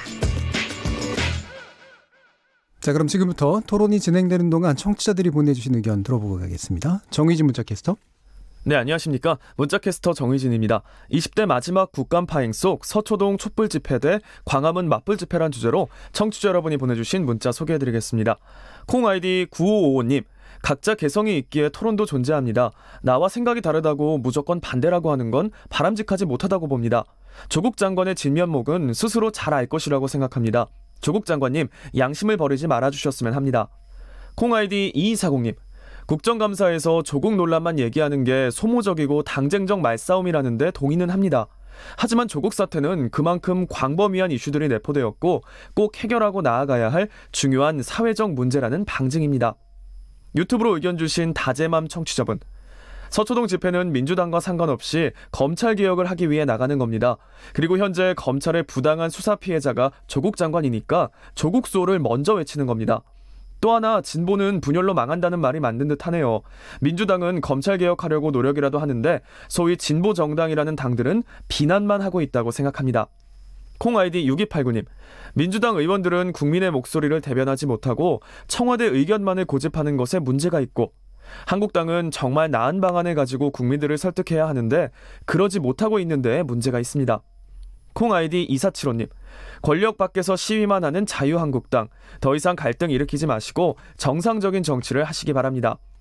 자, 그럼 지금부터 토론이 진행되는 동안 청취자들이 보내주신 의견 들어보고 가겠습니다. 정의진 문자캐스터. 네, 안녕하십니까. 문자캐스터 정의진입니다. 이십 대 마지막 국감 파행 속 서초동 촛불 집회 대 광화문 맞불 집회란 주제로 청취자 여러분이 보내주신 문자 소개해드리겠습니다. 콩 아이디 구오오오님. 각자 개성이 있기에 토론도 존재합니다. 나와 생각이 다르다고 무조건 반대라고 하는 건 바람직하지 못하다고 봅니다. 조국 장관의 진면목은 스스로 잘 알 것이라고 생각합니다. 조국 장관님, 양심을 버리지 말아주셨으면 합니다. 콩 아이디 이이사공님. 국정감사에서 조국 논란만 얘기하는 게 소모적이고 당쟁적 말싸움이라는데 동의는 합니다. 하지만 조국 사태는 그만큼 광범위한 이슈들이 내포되었고 꼭 해결하고 나아가야 할 중요한 사회적 문제라는 방증입니다. 유튜브로 의견 주신 다재맘 청취자분. 서초동 집회는 민주당과 상관없이 검찰개혁을 하기 위해 나가는 겁니다. 그리고 현재 검찰의 부당한 수사 피해자가 조국 장관이니까 조국 수호를 먼저 외치는 겁니다. 또 하나 진보는 분열로 망한다는 말이 맞는 듯하네요. 민주당은 검찰개혁하려고 노력이라도 하는데 소위 진보 정당이라는 당들은 비난만 하고 있다고 생각합니다. 콩 아이디 육이팔구님. 민주당 의원들은 국민의 목소리를 대변하지 못하고 청와대 의견만을 고집하는 것에 문제가 있고 한국당은 정말 나은 방안을 가지고 국민들을 설득해야 하는데 그러지 못하고 있는 데에 문제가 있습니다. 콩 아이디 이사칠오님. 권력 밖에서 시위만 하는 자유한국당. 더 이상 갈등 일으키지 마시고 정상적인 정치를 하시기 바랍니다.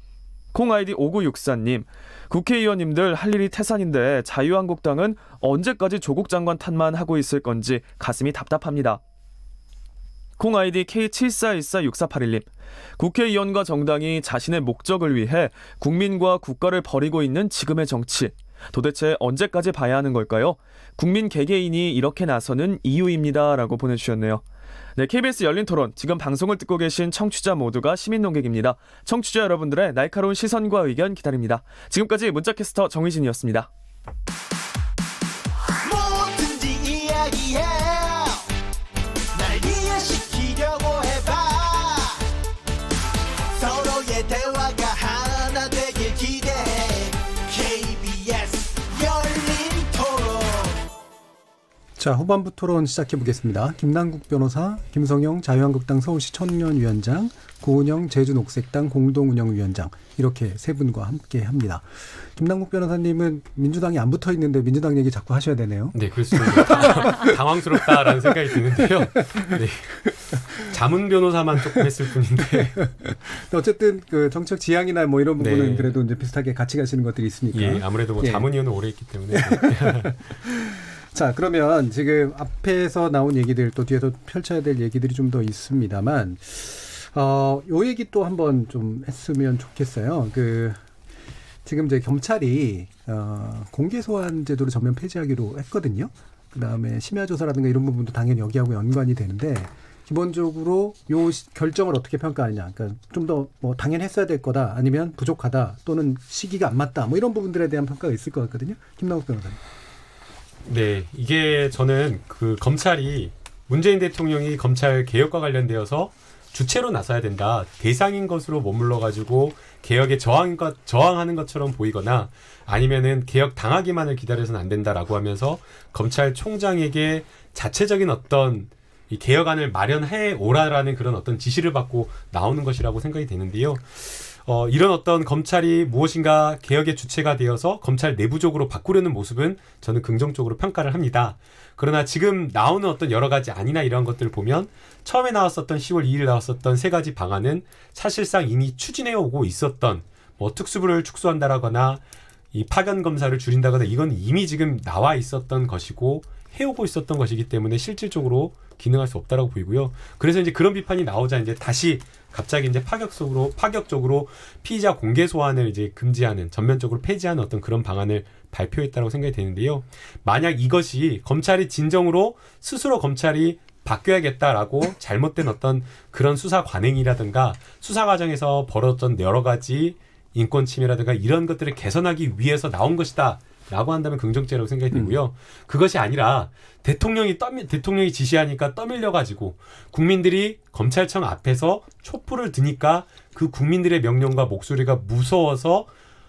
콩 아이디 오구육사님, 국회의원님들 할 일이 태산인데 자유한국당은 언제까지 조국 장관 탓만 하고 있을 건지 가슴이 답답합니다. 콩 아이디 케이 칠사일사육사팔일님, 국회의원과 정당이 자신의 목적을 위해 국민과 국가를 버리고 있는 지금의 정치, 도대체 언제까지 봐야 하는 걸까요? 국민 개개인이 이렇게 나서는 이유입니다. 라고 보내주셨네요. 네, 케이비에스 열린 토론, 지금 방송을 듣고 계신 청취자 모두가 시민 논객입니다. 청취자 여러분들의 날카로운 시선과 의견 기다립니다. 지금까지 문자캐스터 정의진이었습니다. 뭐든지 이야기해. 날 이해시키려고 해봐. 서로의 대화가 하나 되길 기대해. 케이비에스 열린 토론. 자, 후반부 토론 시작해 보겠습니다. 김남국 변호사, 김성영 자유한국당 서울시 청년위원장, 고은영 제주녹색당 공동운영위원장, 이렇게 세 분과 함께 합니다. 김남국 변호사님은 민주당이 안 붙어 있는데 민주당 얘기 자꾸 하셔야 되네요. 네, 그렇습니다. 당황스럽다라는 생각이 드는데요. 네. 자문 변호사만 조금 했을 뿐인데. 어쨌든 그 정책 지향이나 뭐 이런 부분은 네. 그래도 이제 비슷하게 같이 가시는 것들이 있으니까. 예, 아무래도 뭐 예. 자문위원은 오래 있기 때문에. 자, 그러면 지금 앞에서 나온 얘기들 또 뒤에서 펼쳐야 될 얘기들이 좀 더 있습니다만, 어, 요 얘기 또 한번 좀 했으면 좋겠어요. 그, 지금 이제 경찰이, 어, 공개 소환 제도를 전면 폐지하기로 했거든요. 그 다음에 심야조사라든가 이런 부분도 당연히 여기하고 연관이 되는데, 기본적으로 요 결정을 어떻게 평가하느냐. 그러니까 좀 더 뭐 당연히 했어야 될 거다, 아니면 부족하다, 또는 시기가 안 맞다, 뭐 이런 부분들에 대한 평가가 있을 것 같거든요. 김남국 변호사님. 네, 이게 저는 그 검찰이 문재인 대통령이 검찰 개혁과 관련되어서 주체로 나서야 된다, 대상인 것으로 머물러가지고 개혁에 저항, 저항하는 것처럼 보이거나 아니면은 개혁 당하기만을 기다려서는 안 된다라고 하면서 검찰총장에게 자체적인 어떤 이 개혁안을 마련해 오라라는 그런 어떤 지시를 받고 나오는 것이라고 생각이 되는데요. 어, 이런 어떤 검찰이 무엇인가 개혁의 주체가 되어서 검찰 내부적으로 바꾸려는 모습은 저는 긍정적으로 평가를 합니다. 그러나 지금 나오는 어떤 여러 가지 안이나 이런 것들을 보면 처음에 나왔었던 시월 이일 나왔었던 세 가지 방안은 사실상 이미 추진해 오고 있었던, 뭐 특수부를 축소한다라거나 이 파견 검사를 줄인다거나, 이건 이미 지금 나와 있었던 것이고 해오고 있었던 것이기 때문에 실질적으로 기능할 수 없다라고 보이고요. 그래서 이제 그런 비판이 나오자 이제 다시 갑자기 이제 파격적으로 파격적으로 피의자 공개 소환을 이제 금지하는, 전면적으로 폐지하는 어떤 그런 방안을 발표했다고 생각이 되는데요. 만약 이것이 검찰이 진정으로 스스로 검찰이 바뀌어야겠다라고 잘못된 어떤 그런 수사 관행이라든가 수사 과정에서 벌어졌던 여러 가지 인권 침해라든가 이런 것들을 개선하기 위해서 나온 것이다 라고 한다면 긍정적이라고 생각이 되고요. 음. 그것이 아니라 대통령이 떠밀, 대통령이 지시하니까 떠밀려가지고 국민들이 검찰청 앞에서 촛불을 드니까 그 국민들의 명령과 목소리가 무서워서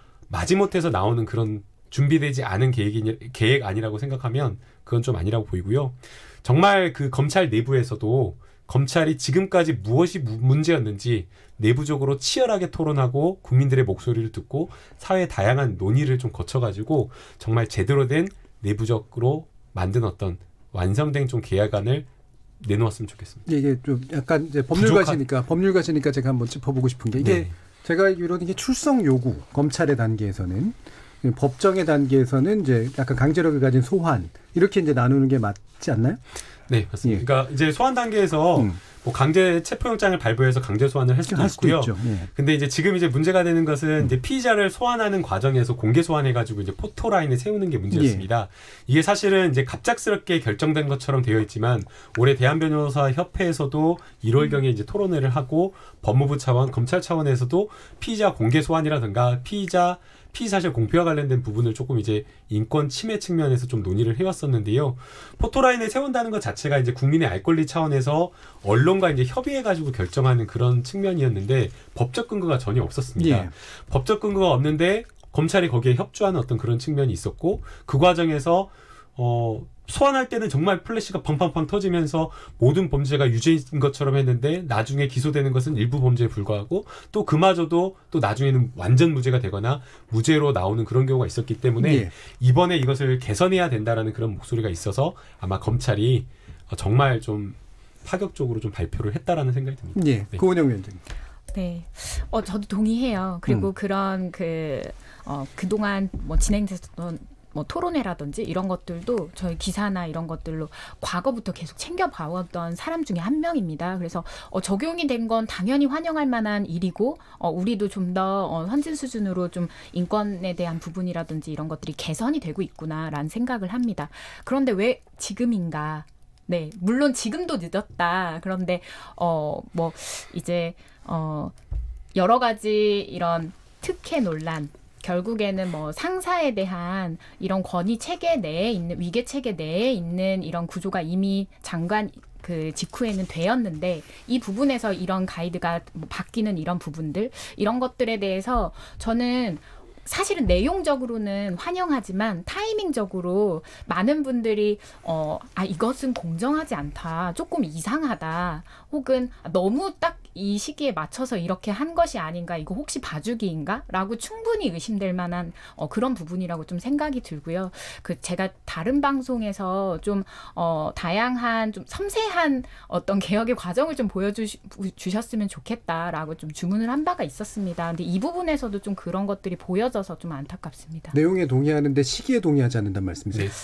마지못해서 나오는 그런 준비되지 않은 계획이, 계획 아니라고 생각하면 그건 좀 아니라고 보이고요. 정말 그 검찰 내부에서도 검찰이 지금까지 무엇이 문제였는지 내부적으로 치열하게 토론하고 국민들의 목소리를 듣고 사회의 다양한 논의를 좀 거쳐가지고 정말 제대로 된 내부적으로 만든 어떤 완성된 좀 계약안을 내놓았으면 좋겠습니다. 이게 좀 약간 이제 법률가시니까 법률가시니까 제가 한번 짚어보고 싶은 게 이게 네. 제가 알기로는 이게 출석 요구, 검찰의 단계에서는, 법정의 단계에서는 이제 약간 강제력을 가진 소환, 이렇게 이제 나누는 게 맞지 않나요? 네, 맞습니다. 예. 그러니까 이제 소환 단계에서 음. 뭐 강제 체포영장을 발부해서 강제 소환을 할 수도, 할 수도 있고요. 예. 근데 이제 지금 이제 문제가 되는 것은 음. 이제 피의자를 소환하는 과정에서 공개 소환해가지고 이제 포토라인을 세우는 게 문제였습니다. 예. 이게 사실은 이제 갑작스럽게 결정된 것처럼 되어 있지만 올해 대한변호사협회에서도 일월경에 이제 토론회를 하고 법무부 차원, 검찰 차원에서도 피의자 공개 소환이라든가 피의자 피의사실 공표와 관련된 부분을 조금 이제 인권 침해 측면에서 좀 논의를 해왔었는데요. 포토라인을 세운다는 것 자체가 이제 국민의 알 권리 차원에서 언론과 이제 협의해가지고 결정하는 그런 측면이었는데 법적 근거가 전혀 없었습니다. 예. 법적 근거가 없는데 검찰이 거기에 협조하는 어떤 그런 측면이 있었고 그 과정에서 어, 소환할 때는 정말 플래시가 팡팡팡 터지면서 모든 범죄가 유죄인 것처럼 했는데 나중에 기소되는 것은 일부 범죄에 불과하고 또 그마저도 또 나중에는 완전 무죄가 되거나 무죄로 나오는 그런 경우가 있었기 때문에 예. 이번에 이것을 개선해야 된다라는 그런 목소리가 있어서 아마 검찰이 정말 좀 파격적으로 좀 발표를 했다라는 생각이 듭니다. 예. 네. 고은영 위원장님. 네, 어 저도 동의해요. 그리고 음. 그런 그 어, 그동안 뭐 진행됐던 뭐 토론회라든지 이런 것들도 저희 기사나 이런 것들로 과거부터 계속 챙겨봐왔던 사람 중에 한 명입니다. 그래서 어, 적용이 된 건 당연히 환영할 만한 일이고 어, 우리도 좀 더 어, 선진 수준으로 좀 인권에 대한 부분이라든지 이런 것들이 개선이 되고 있구나라는 생각을 합니다. 그런데 왜 지금인가? 네, 물론 지금도 늦었다. 그런데 어, 뭐 이제 어, 여러 가지 이런 특혜 논란 결국에는 뭐 상사에 대한 이런 권위 체계 내에 있는 위계 체계 내에 있는 이런 구조가 이미 장관 그 직후에는 되었는데 이 부분에서 이런 가이드가 뭐 바뀌는 이런 부분들 이런 것들에 대해서 저는 사실은 내용적으로는 환영하지만 타이밍적으로 많은 분들이 어, 아 이것은 공정하지 않다, 조금 이상하다, 혹은 너무 딱 이 시기에 맞춰서 이렇게 한 것이 아닌가, 이거 혹시 봐주기인가? 라고 충분히 의심될 만한 어, 그런 부분이라고 좀 생각이 들고요. 그 제가 다른 방송에서 좀 어, 다양한 좀 섬세한 어떤 개혁의 과정을 좀 보여주셨으면 좋겠다라고 좀 주문을 한 바가 있었습니다. 근데 이 부분에서도 좀 그런 것들이 보여져서 좀 안타깝습니다. 내용에 동의하는데 시기에 동의하지 않는다는 말씀이세요? 네,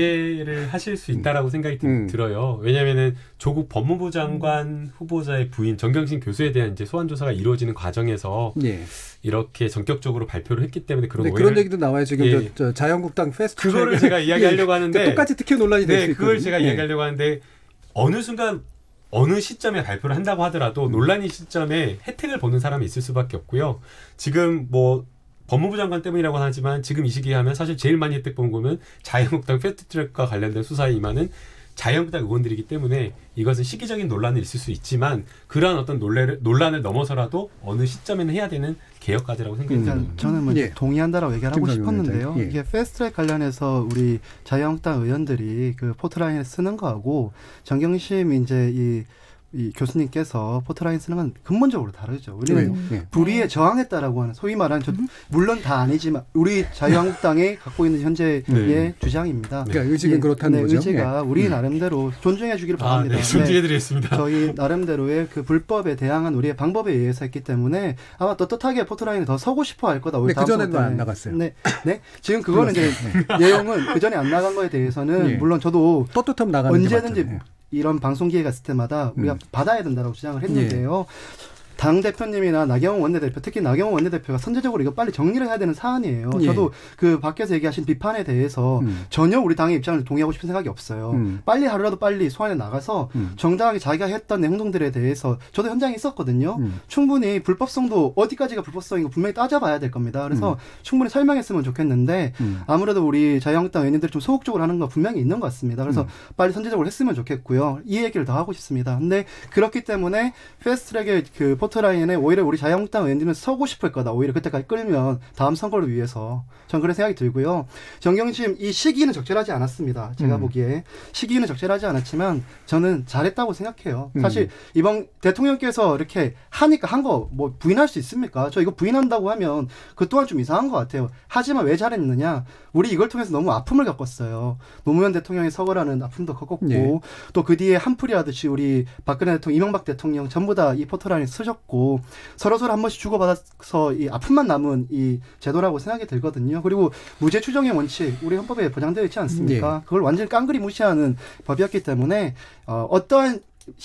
오해를 하실 수 있다라고 음. 생각이 드, 음. 들어요. 왜냐하면은 조국 법무부 장관 음. 후보자의 부인 정경심 교수에 대한 이제 소환 조사가 이루어지는 과정에서 예. 이렇게 전격적으로 발표를 했기 때문에 그런 오해를, 그런 얘기도 나와요. 지금 예. 저, 저 자유한국당 페스트 그거를 제가 이야기하려고 예. 하는데 똑같이 특혜 논란이 될 수 네, 있거든요. 그걸 제가 예. 이야기하려고 하는데 어느 순간 어느 시점에 발표를 한다고 하더라도 논란의 시점에 혜택을 보는 사람이 있을 수밖에 없고요. 지금 뭐 법무부 장관 때문이라고 하지만 지금 이 시기에 하면 사실 제일 많이 혜택 본 거면 자유한국당 패스트트랙과 관련된 수사에 임하는 자유한국당 의원들이기 때문에 이것은 시기적인 논란이 있을 수 있지만 그러한 어떤 논란을, 논란을 넘어서라도 어느 시점에는 해야 되는 개혁과제라고 생각이 듭니다. 그러니까 저는 뭐 예. 동의한다라고 얘기하고 싶었는데요. 예. 이게 패스트트랙 관련해서 우리 자유한국당 의원들이 그 포트라인을 쓰는 거하고 정경심 이제 이 이 교수님께서 포트라인 쓰는 건 근본적으로 다르죠. 우리는 네. 불의에 저항했다라고 하는 소위 말하는 저, 물론 다 아니지만 우리 자유한국당이 갖고 있는 현재의 네. 주장입니다. 그러니까 의지는 예, 그렇다는 네, 거죠. 의지가 네. 우리 나름대로 존중해 주기를 아, 바랍니다. 네, 존중해드리겠습니다. 네, 저희 나름대로의 그 불법에 대항한 우리의 방법에 의해서 했기 때문에 아마 떳떳하게 포트라인에 더 서고 싶어 할 거다. 네, 그 전에는 안 나갔어요. 네, 네. 지금 그거는 이제 내용은 그 전에 안 나간 거에 대해서는 네. 물론 저도 떳떳하면 나가는 언제든지 이런 방송 기회가 있을 때마다 우리가 음. 받아야 된다고 주장을 했는데요. 예. 당 대표님이나 나경원 원내대표, 특히 나경원 원내대표가 선제적으로 이거 빨리 정리를 해야 되는 사안이에요. 예. 저도 그 밖에서 얘기하신 비판에 대해서 음. 전혀 우리 당의 입장을 동의하고 싶은 생각이 없어요. 음. 빨리 하루라도 빨리 소환에 나가서 음. 정당하게 자기가 했던 행동들에 대해서 저도 현장에 있었거든요. 음. 충분히 불법성도 어디까지가 불법성인가 분명히 따져봐야 될 겁니다. 그래서 음. 충분히 설명했으면 좋겠는데 음. 아무래도 우리 자유한국당 의원님들이 좀 소극적으로 하는 거 분명히 있는 것 같습니다. 그래서 음. 빨리 선제적으로 했으면 좋겠고요. 이 얘기를 더 하고 싶습니다. 근데 그렇기 때문에 패스트트랙의 그 포트라인에 오히려 우리 자유한국당 의원들은 서고 싶을 거다. 오히려 그때까지 끌면 다음 선거를 위해서 전 그런 생각이 들고요. 정경심 이 시기는 적절하지 않았습니다. 제가 음. 보기에 시기는 적절하지 않았지만 저는 잘했다고 생각해요. 음. 사실 이번 대통령께서 이렇게 하니까 한 거 뭐 부인할 수 있습니까? 저 이거 부인한다고 하면 그 또한 좀 이상한 것 같아요. 하지만 왜 잘했느냐? 우리 이걸 통해서 너무 아픔을 겪었어요. 노무현 대통령의 서거라는 아픔도 겪었고 네. 또 그 뒤에 한풀이 하듯이 우리 박근혜 대통령, 이명박 대통령 전부 다 이 포트라인에 쓰셨고 서로서로 한 번씩 주고받아서 이 아픔만 남은 이 제도라고 생각이 들거든요. 그리고 무죄 추정의 원칙 우리 헌법에 보장되어 있지 않습니까? 네. 그걸 완전히 깡그리 무시하는 법이었기 때문에 어, 어떠한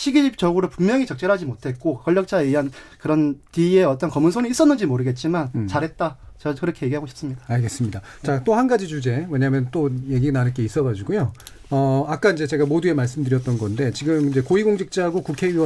시기적으로 분명히 적절하지 못했고 권력자에 의한 그런 뒤에 어떤 검은 손이 있었는지 모르겠지만 음. 잘했다. 저 그렇게 얘기하고 싶습니다. 알겠습니다. 자, 또 한 가지 주제, 왜냐하면 또 얘기 나눌 게 있어가지고요. 어, 아까 이제 제가 모두에 말씀드렸던 건데 지금 이제 고위공직자하고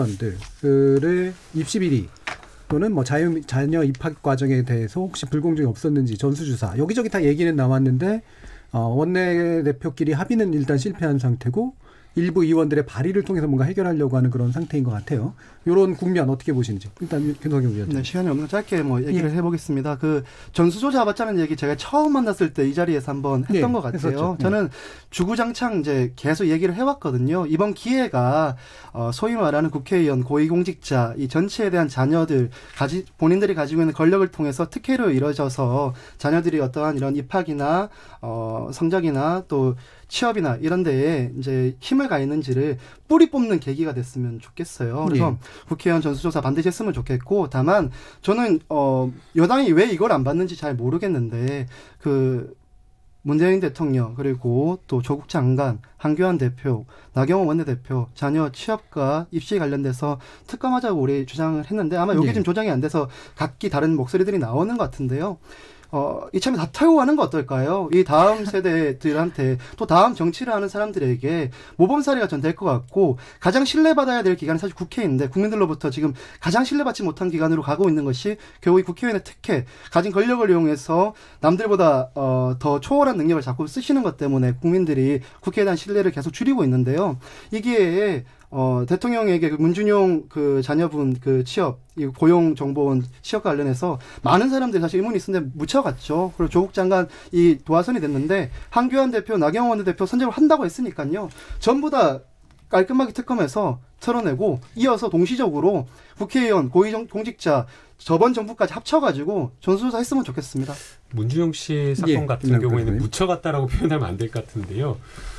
국회의원들의 입시 비리 또는 뭐 자유, 자녀 입학 과정에 대해서 혹시 불공정이 없었는지 전수조사 여기저기 다 얘기는 나왔는데 어, 원내대표끼리 합의는 일단 실패한 상태고 일부 의원들의 발의를 통해서 뭔가 해결하려고 하는 그런 상태인 것 같아요. 이런 국면 어떻게 보시는지 일단 김성경 위원님. 네, 시간이 없는 짧게 뭐 얘기를 예. 해보겠습니다. 그 전수조 잡았자는 얘기 제가 처음 만났을 때 이 자리에서 한번 했던 예, 것 같아요. 했었죠. 저는 주구장창 이제 계속 얘기를 해왔거든요. 이번 기회가 어, 소위 말하는 국회의원, 고위공직자 이 전체에 대한 자녀들 가지 본인들이 가지고 있는 권력을 통해서 특혜로 이루어져서 자녀들이 어떠한 이런 입학이나 어, 성적이나 또 취업이나 이런 데에 이제 힘을 가 있는지를 뿌리 뽑는 계기가 됐으면 좋겠어요. 그래서 예. 국회의원 전수조사 반드시 했으면 좋겠고, 다만 저는 어, 여당이 왜 이걸 안 받는지 잘 모르겠는데 그 문재인 대통령 그리고 또 조국 장관, 한교안 대표, 나경원 원내대표 자녀 취업과 입시 관련돼서 특검하자고 우리 주장을 했는데 아마 여기 예. 지금 조정이 안 돼서 각기 다른 목소리들이 나오는 것 같은데요. 어, 이참에 다 탈고하는 거 어떨까요? 이 다음 세대들한테 또 다음 정치를 하는 사람들에게 모범사례가 전 될 것 같고, 가장 신뢰받아야 될 기관이 사실 국회인데 국민들로부터 지금 가장 신뢰받지 못한 기관으로 가고 있는 것이 결국 이 국회의원의 특혜, 가진 권력을 이용해서 남들보다 어, 더 초월한 능력을 자꾸 쓰시는 것 때문에 국민들이 국회에 대한 신뢰를 계속 줄이고 있는데요. 이게 어, 대통령에게 그 문준용 그 자녀분 그 취업, 이 고용정보원 취업과 관련해서 많은 사람들이 사실 의문이 있었는데 묻혀갔죠. 그리고 조국 장관 이 도화선이 됐는데 한교안 대표, 나경원 원내대표 선정을 한다고 했으니까요. 전부 다 깔끔하게 특검해서 털어내고 이어서 동시적으로 국회의원, 고위공직자, 저번 정부까지 합쳐가지고 전수조사 했으면 좋겠습니다. 문준용 씨 사건 예, 같은 경우에는 묻혀갔다라고 표현하면 안 될 것 같은데요.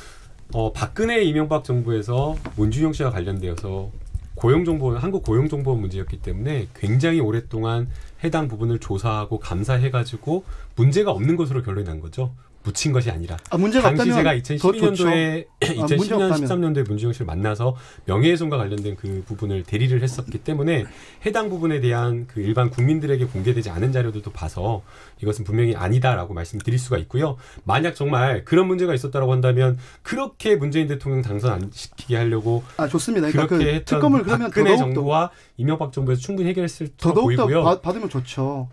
어, 박근혜 이명박 정부에서 문준용 씨와 관련되어서 고용정보원, 한국 고용정보원 문제였기 때문에 굉장히 오랫동안 해당 부분을 조사하고 감사해가지고 문제가 없는 것으로 결론이 난 거죠. 묻힌 것이 아니라. 아, 문제가 당시 없다면 제가 이천십이 년도에 이천십 년, 십삼 년도에 문준용 씨를 만나서 명예훼손과 관련된 그 부분을 대리를 했었기 때문에 해당 부분에 대한 그 일반 국민들에게 공개되지 않은 자료들도 봐서 이것은 분명히 아니다라고 말씀드릴 수가 있고요. 만약 정말 그런 문제가 있었다라고 한다면 그렇게 문재인 대통령 당선 안 시키게 하려고 아 좋습니다. 그러니까 그렇게 그 했던 특검을 그러면 박근혜 정부와 이명박 정부에서 충분히 해결했을 터 보이고요. 더 받으면 좋죠.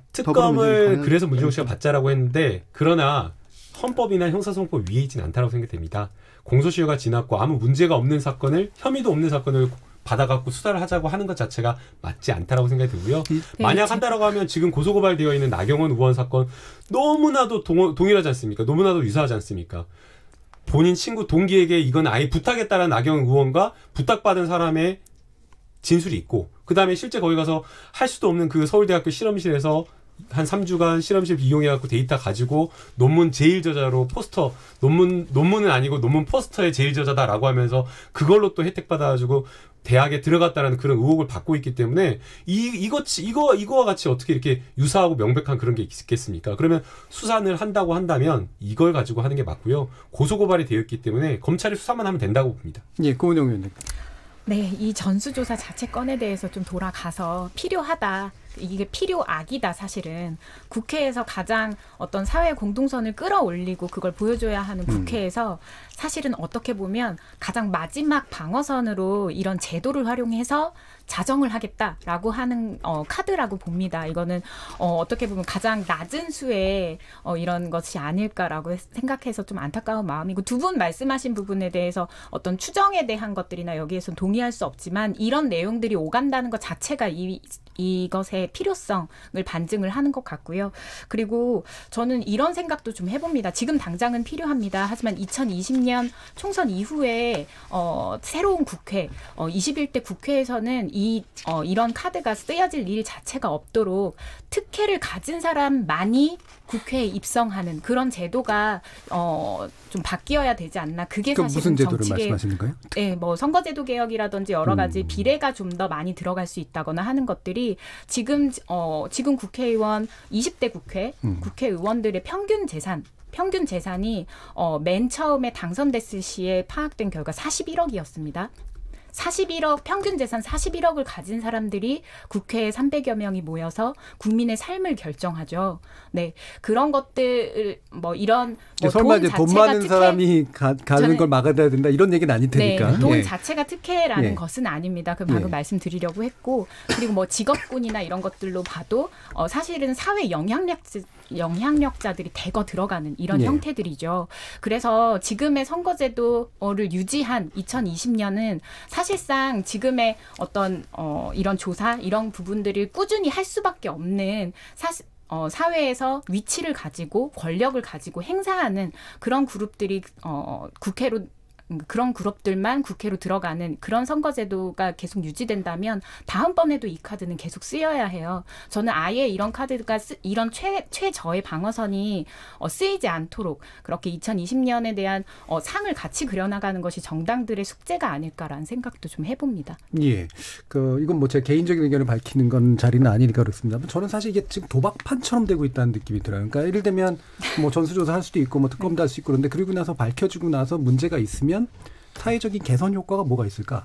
특검을 그래서 문준용 씨가 받자라고 했는데, 그러나 헌법이나 형사소송법 위에 있지는 않다고 생각됩니다. 공소시효가 지났고 아무 문제가 없는 사건을, 혐의도 없는 사건을 받아갖고 수사를 하자고 하는 것 자체가 맞지 않다라고 생각이 들고요. 네, 만약 한다라고 하면 지금 고소고발되어 있는 나경원 의원 사건 너무나도 동, 동일하지 않습니까? 너무나도 유사하지 않습니까? 본인 친구 동기에게 이건 아예 부탁했다라는 나경원 의원과 부탁받은 사람의 진술이 있고, 그 다음에 실제 거기 가서 할 수도 없는 그 서울대학교 실험실에서 한 삼 주간 실험실 이용해갖고 데이터 가지고 논문 제일 저자로 포스터, 논문, 논문은 아니고 논문 포스터의 제일 저자다라고 하면서 그걸로 또 혜택 받아가지고 대학에 들어갔다라는 그런 의혹을 받고 있기 때문에 이, 이거, 이거, 이거와 같이 어떻게 이렇게 유사하고 명백한 그런 게 있겠습니까? 그러면 수사를 한다고 한다면 이걸 가지고 하는 게 맞고요. 고소고발이 되어 있기 때문에 검찰이 수사만 하면 된다고 봅니다. 예, 고은영 의원님. 네, 이 전수조사 자체건에 대해서 좀 돌아가서 필요하다. 이게 필요악이다. 사실은 국회에서 가장 어떤 사회 공동선을 끌어올리고 그걸 보여줘야 하는 국회에서 사실은 어떻게 보면 가장 마지막 방어선으로 이런 제도를 활용해서 자정을 하겠다라고 하는 어, 카드라고 봅니다. 이거는 어, 어떻게 보면 가장 낮은 수의 어, 이런 것이 아닐까라고 생각해서 좀 안타까운 마음이고, 두 분 말씀하신 부분에 대해서 어떤 추정에 대한 것들이나 여기에서는 동의할 수 없지만 이런 내용들이 오간다는 것 자체가 이, 이것의 필요성을 반증을 하는 것 같고요. 그리고 저는 이런 생각도 좀 해봅니다. 지금 당장은 필요합니다. 하지만 이천이십 년 총선 이후에 어, 새로운 국회, 어, 이십일 대 국회에서는 이, 어, 이런 카드가 쓰여질 일 자체가 없도록 특혜를 가진 사람만이 국회에 입성하는 그런 제도가 어, 좀 바뀌어야 되지 않나. 그게 사실 무슨 제도를 말씀하시는 거예요? 네, 뭐 선거제도 개혁이라든지 여러 가지 음. 비례가 좀 더 많이 들어갈 수 있다거나 하는 것들이 지금 어, 지금 국회의원 이십 대 국회 음. 국회의원들의 평균 재산 평균 재산이 어, 맨 처음에 당선됐을 시에 파악된 결과 사십일억이었습니다. 사십일억, 평균 재산 사십일억을 가진 사람들이 국회에 삼백여 명이 모여서 국민의 삶을 결정하죠. 네, 그런 것들, 뭐 이런 뭐 설마 이제 돈 많은 특혜, 사람이 가, 가는 걸 막아야 된다 이런 얘기는 아닐 테니까. 네, 돈 예. 자체가 특혜라는 예. 것은 아닙니다. 그 방금 예. 말씀드리려고 했고, 그리고 뭐 직업군이나 이런 것들로 봐도 어, 사실은 사회 영향력 영향력자들이 대거 들어가는 이런 예. 형태들이죠. 그래서 지금의 선거제도를 유지한 이천이십 년은 사실상 지금의 어떤 어, 이런 조사 이런 부분들을 꾸준히 할 수밖에 없는 사실. 어, 사회에서 위치를 가지고 권력을 가지고 행사하는 그런 그룹들이 어, 국회로 그런 그룹들만 국회로 들어가는 그런 선거제도가 계속 유지된다면 다음번에도 이 카드는 계속 쓰여야 해요. 저는 아예 이런 카드가 쓰, 이런 최, 최저의 방어선이 어, 쓰이지 않도록 그렇게 이천이십 년에 대한 어, 상을 같이 그려나가는 것이 정당들의 숙제가 아닐까라는 생각도 좀 해봅니다. 예, 그 이건 뭐 제 개인적인 의견을 밝히는 건 자리는 아니니까 그렇습니다. 저는 사실 이게 지금 도박판처럼 되고 있다는 느낌이 들어요. 그러니까 예를 들면 뭐 전수조사 할 수도 있고 뭐 특검도 할 수 있고 그런데 그리고 나서 밝혀지고 나서 문제가 있으면 사회적인 개선 효과가 뭐가 있을까?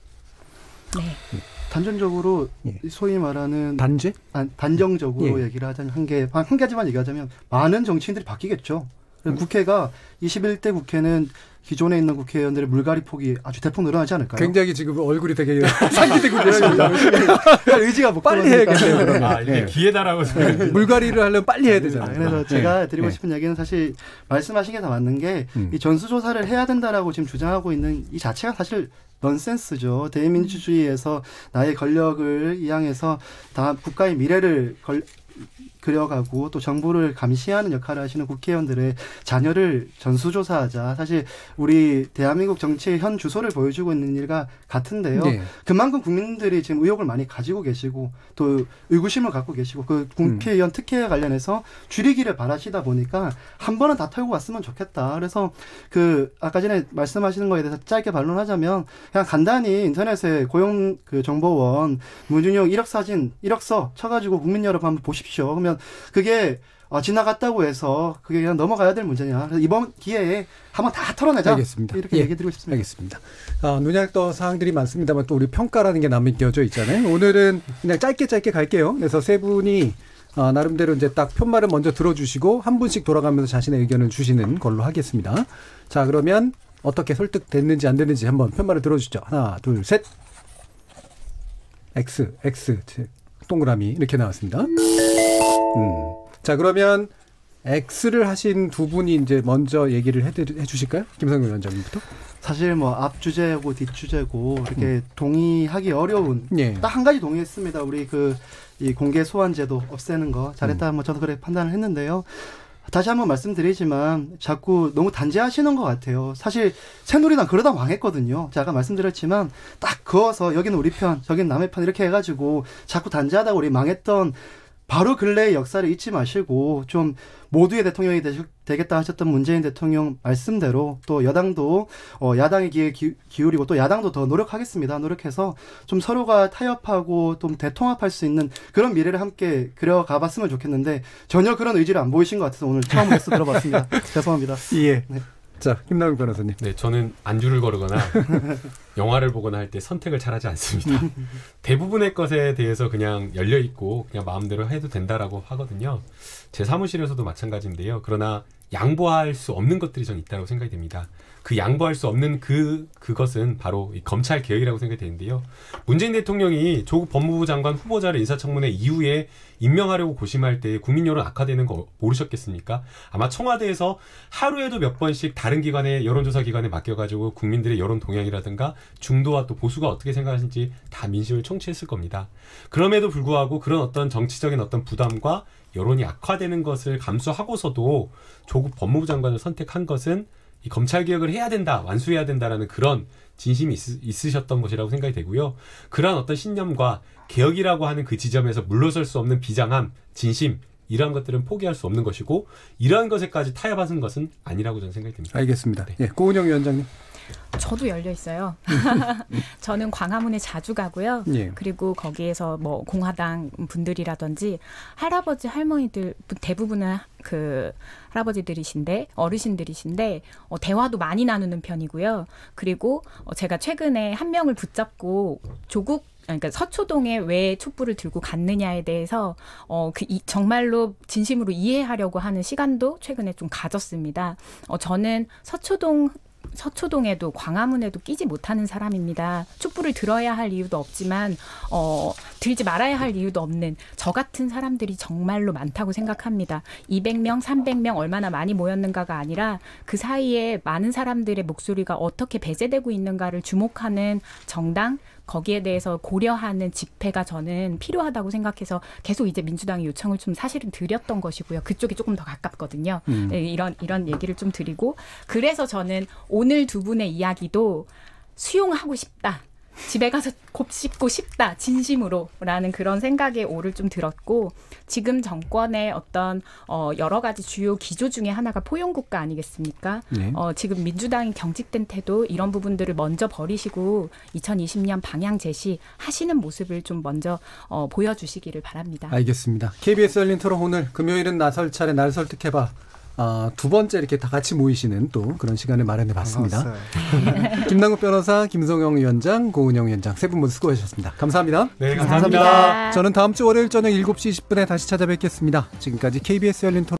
네. 단전적으로 예. 소위 말하는 단죄? 단, 단정적으로 예. 얘기를 하자면 한 개, 한 가지만 얘기하자면 많은 정치인들이 바뀌겠죠. 음. 국회가 이십일 대 국회는 기존에 있는 국회의원들의 물갈이 폭이 아주 대폭 늘어나지 않을까요? 굉장히 지금 얼굴이 되게 상기되고 계십니다. 의지가 못 빨리 해야겠네요. 그러면. 아, 이게 예. 기회다라고 물갈이를 하려면 빨리 해야 되잖아요. 아, 그래서 제가 드리고 예. 싶은 이야기는 사실 말씀하신 게 다 맞는 게 이 음. 전수조사를 해야 된다라고 지금 주장하고 있는 이 자체가 사실 넌센스죠. 대의민주주의에서 나의 권력을 이양해서 다 국가의 미래를 걸, 그려가고 또 정부를 감시하는 역할을 하시는 국회의원들의 자녀를 전수조사하자. 사실 우리 대한민국 정치의 현 주소를 보여주고 있는 일과 같은데요. 네. 그만큼 국민들이 지금 의혹을 많이 가지고 계시고 또 의구심을 갖고 계시고 그 국회의원 음. 특혜에 관련해서 줄이기를 바라시다 보니까 한 번은 다 털고 왔으면 좋겠다. 그래서 그 아까 전에 말씀하시는 거에 대해서 짧게 반론하자면 그냥 간단히 인터넷에 고용 그 정보원 문준용 일억 사진 일억서 쳐가지고 국민 여러분 한번 보십시오. 그러면 그게 어, 지나갔다고 해서 그게 그냥 넘어가야 될 문제냐. 그래서 이번 기회에 한번 다 털어내자. 알겠습니다. 이렇게 예. 얘기 드리고 싶습니다. 알겠습니다. 아, 눈에 떠 사항들이 많습니다만 또 우리 평가라는 게 남겨져 있잖아요. 오늘은 그냥 짧게 짧게 갈게요. 그래서 세 분이 아, 나름대로 이제 딱 편말을 먼저 들어주시고 한 분씩 돌아가면서 자신의 의견을 주시는 걸로 하겠습니다. 자, 그러면 어떻게 설득됐는지 안 됐는지 한번 편말을 들어주시죠. 하나, 둘, 셋. X, X, 동그라미 이렇게 나왔습니다. 음. 자, 그러면 X를 하신 두 분이 이제 먼저 얘기를 해드, 해주실까요? 김성근 위원장님부터. 사실 뭐 앞 주제고 뒷 주제고 이렇게 음. 동의하기 어려운 예. 딱 한 가지 동의했습니다. 우리 그 이 공개 소환제도 없애는 거 잘했다. 음. 뭐 저도 그렇게 판단을 했는데요. 다시 한번 말씀드리지만 자꾸 너무 단죄하시는 것 같아요. 사실 새누리당 그러다 망했거든요. 제가 아까 말씀드렸지만 딱 그어서 여기는 우리 편, 저기는 남의 편 이렇게 해가지고 자꾸 단죄하다가 우리 망했던 바로 근래의 역사를 잊지 마시고 좀 모두의 대통령이 되겠다 하셨던 문재인 대통령 말씀대로 또 여당도 어, 야당의 기회 기, 기울이고 또 야당도 더 노력하겠습니다. 노력해서 좀 서로가 타협하고 좀 대통합할 수 있는 그런 미래를 함께 그려가 봤으면 좋겠는데 전혀 그런 의지를 안 보이신 것 같아서 오늘 처음 게스트 들어봤습니다. 죄송합니다. 예. 네. 자, 김남국 변호사님. 네, 저는 안주를 거르거나 영화를 보거나 할 때 선택을 잘하지 않습니다. 대부분의 것에 대해서 그냥 열려 있고 그냥 마음대로 해도 된다라고 하거든요. 제 사무실에서도 마찬가지인데요. 그러나 양보할 수 없는 것들이 전 있다고 생각이 됩니다. 그 양보할 수 없는 그 그것은 바로 이 검찰 개혁이라고 생각이 되는데요. 문재인 대통령이 조국 법무부 장관 후보자를 인사청문회 이후에 임명하려고 고심할 때 국민 여론 악화되는 거 모르셨겠습니까? 아마 청와대에서 하루에도 몇 번씩 다른 기관에 여론조사 기관에 맡겨가지고 국민들의 여론 동향이라든가 중도와 또 보수가 어떻게 생각하시는지 다 민심을 청취했을 겁니다. 그럼에도 불구하고 그런 어떤 정치적인 어떤 부담과 여론이 악화되는 것을 감수하고서도 조국 법무부 장관을 선택한 것은 이 검찰 개혁을 해야 된다, 완수해야 된다라는 그런 진심이 있, 있으셨던 것이라고 생각이 되고요. 그러한 어떤 신념과 개혁이라고 하는 그 지점에서 물러설 수 없는 비장함, 진심 이러한 것들은 포기할 수 없는 것이고 이러한 것에까지 타협하는 것은 아니라고 저는 생각이 듭니다. 알겠습니다. 네. 예, 고은영 위원장님. 저도 열려 있어요. 저는 광화문에 자주 가고요. 예. 그리고 거기에서 뭐 공화당 분들이라든지 할아버지 할머니들 대부분은 그 할아버지들이신데 어르신들이신데 어, 대화도 많이 나누는 편이고요. 그리고 어, 제가 최근에 한 명을 붙잡고 조국 그러니까 서초동에 왜 촛불을 들고 갔느냐에 대해서 어, 그 이, 정말로 진심으로 이해하려고 하는 시간도 최근에 좀 가졌습니다. 어, 저는 서초동 서초동에도 광화문에도 끼지 못하는 사람입니다. 촛불을 들어야 할 이유도 없지만 어, 들지 말아야 할 이유도 없는 저 같은 사람들이 정말로 많다고 생각합니다. 이백 명, 삼백 명 얼마나 많이 모였는가가 아니라 그 사이에 많은 사람들의 목소리가 어떻게 배제되고 있는가를 주목하는 정당, 거기에 대해서 고려하는 집회가 저는 필요하다고 생각해서 계속 이제 민주당이 요청을 좀 사실은 드렸던 것이고요. 그쪽이 조금 더 가깝거든요. 음. 네, 이런 이런 얘기를 좀 드리고 그래서 저는 오히려 오늘 두 분의 이야기도 수용하고 싶다. 집에 가서 곱씹고 싶다. 진심으로라는 그런 생각에 오를 좀 들었고 지금 정권의 어떤 어, 여러 가지 주요 기조 중에 하나가 포용국가 아니겠습니까? 네. 어, 지금 민주당이 경직된 태도 이런 부분들을 먼저 버리시고 이천이십 년 방향 제시하시는 모습을 좀 먼저 어, 보여주시기를 바랍니다. 알겠습니다. 케이비에스 열린 토론 오늘 금요일은 나설 차례 날 설득해봐. 아, 두 번째 이렇게 다 같이 모이시는 또 그런 시간을 마련해봤습니다. 김남국 변호사, 김성영 위원장, 고은영 위원장 세 분 모두 수고하셨습니다. 감사합니다. 네, 감사합니다. 감사합니다. 저는 다음 주 월요일 저녁 일곱 시 이십 분에 다시 찾아뵙겠습니다. 지금까지 케이비에스 열린 토론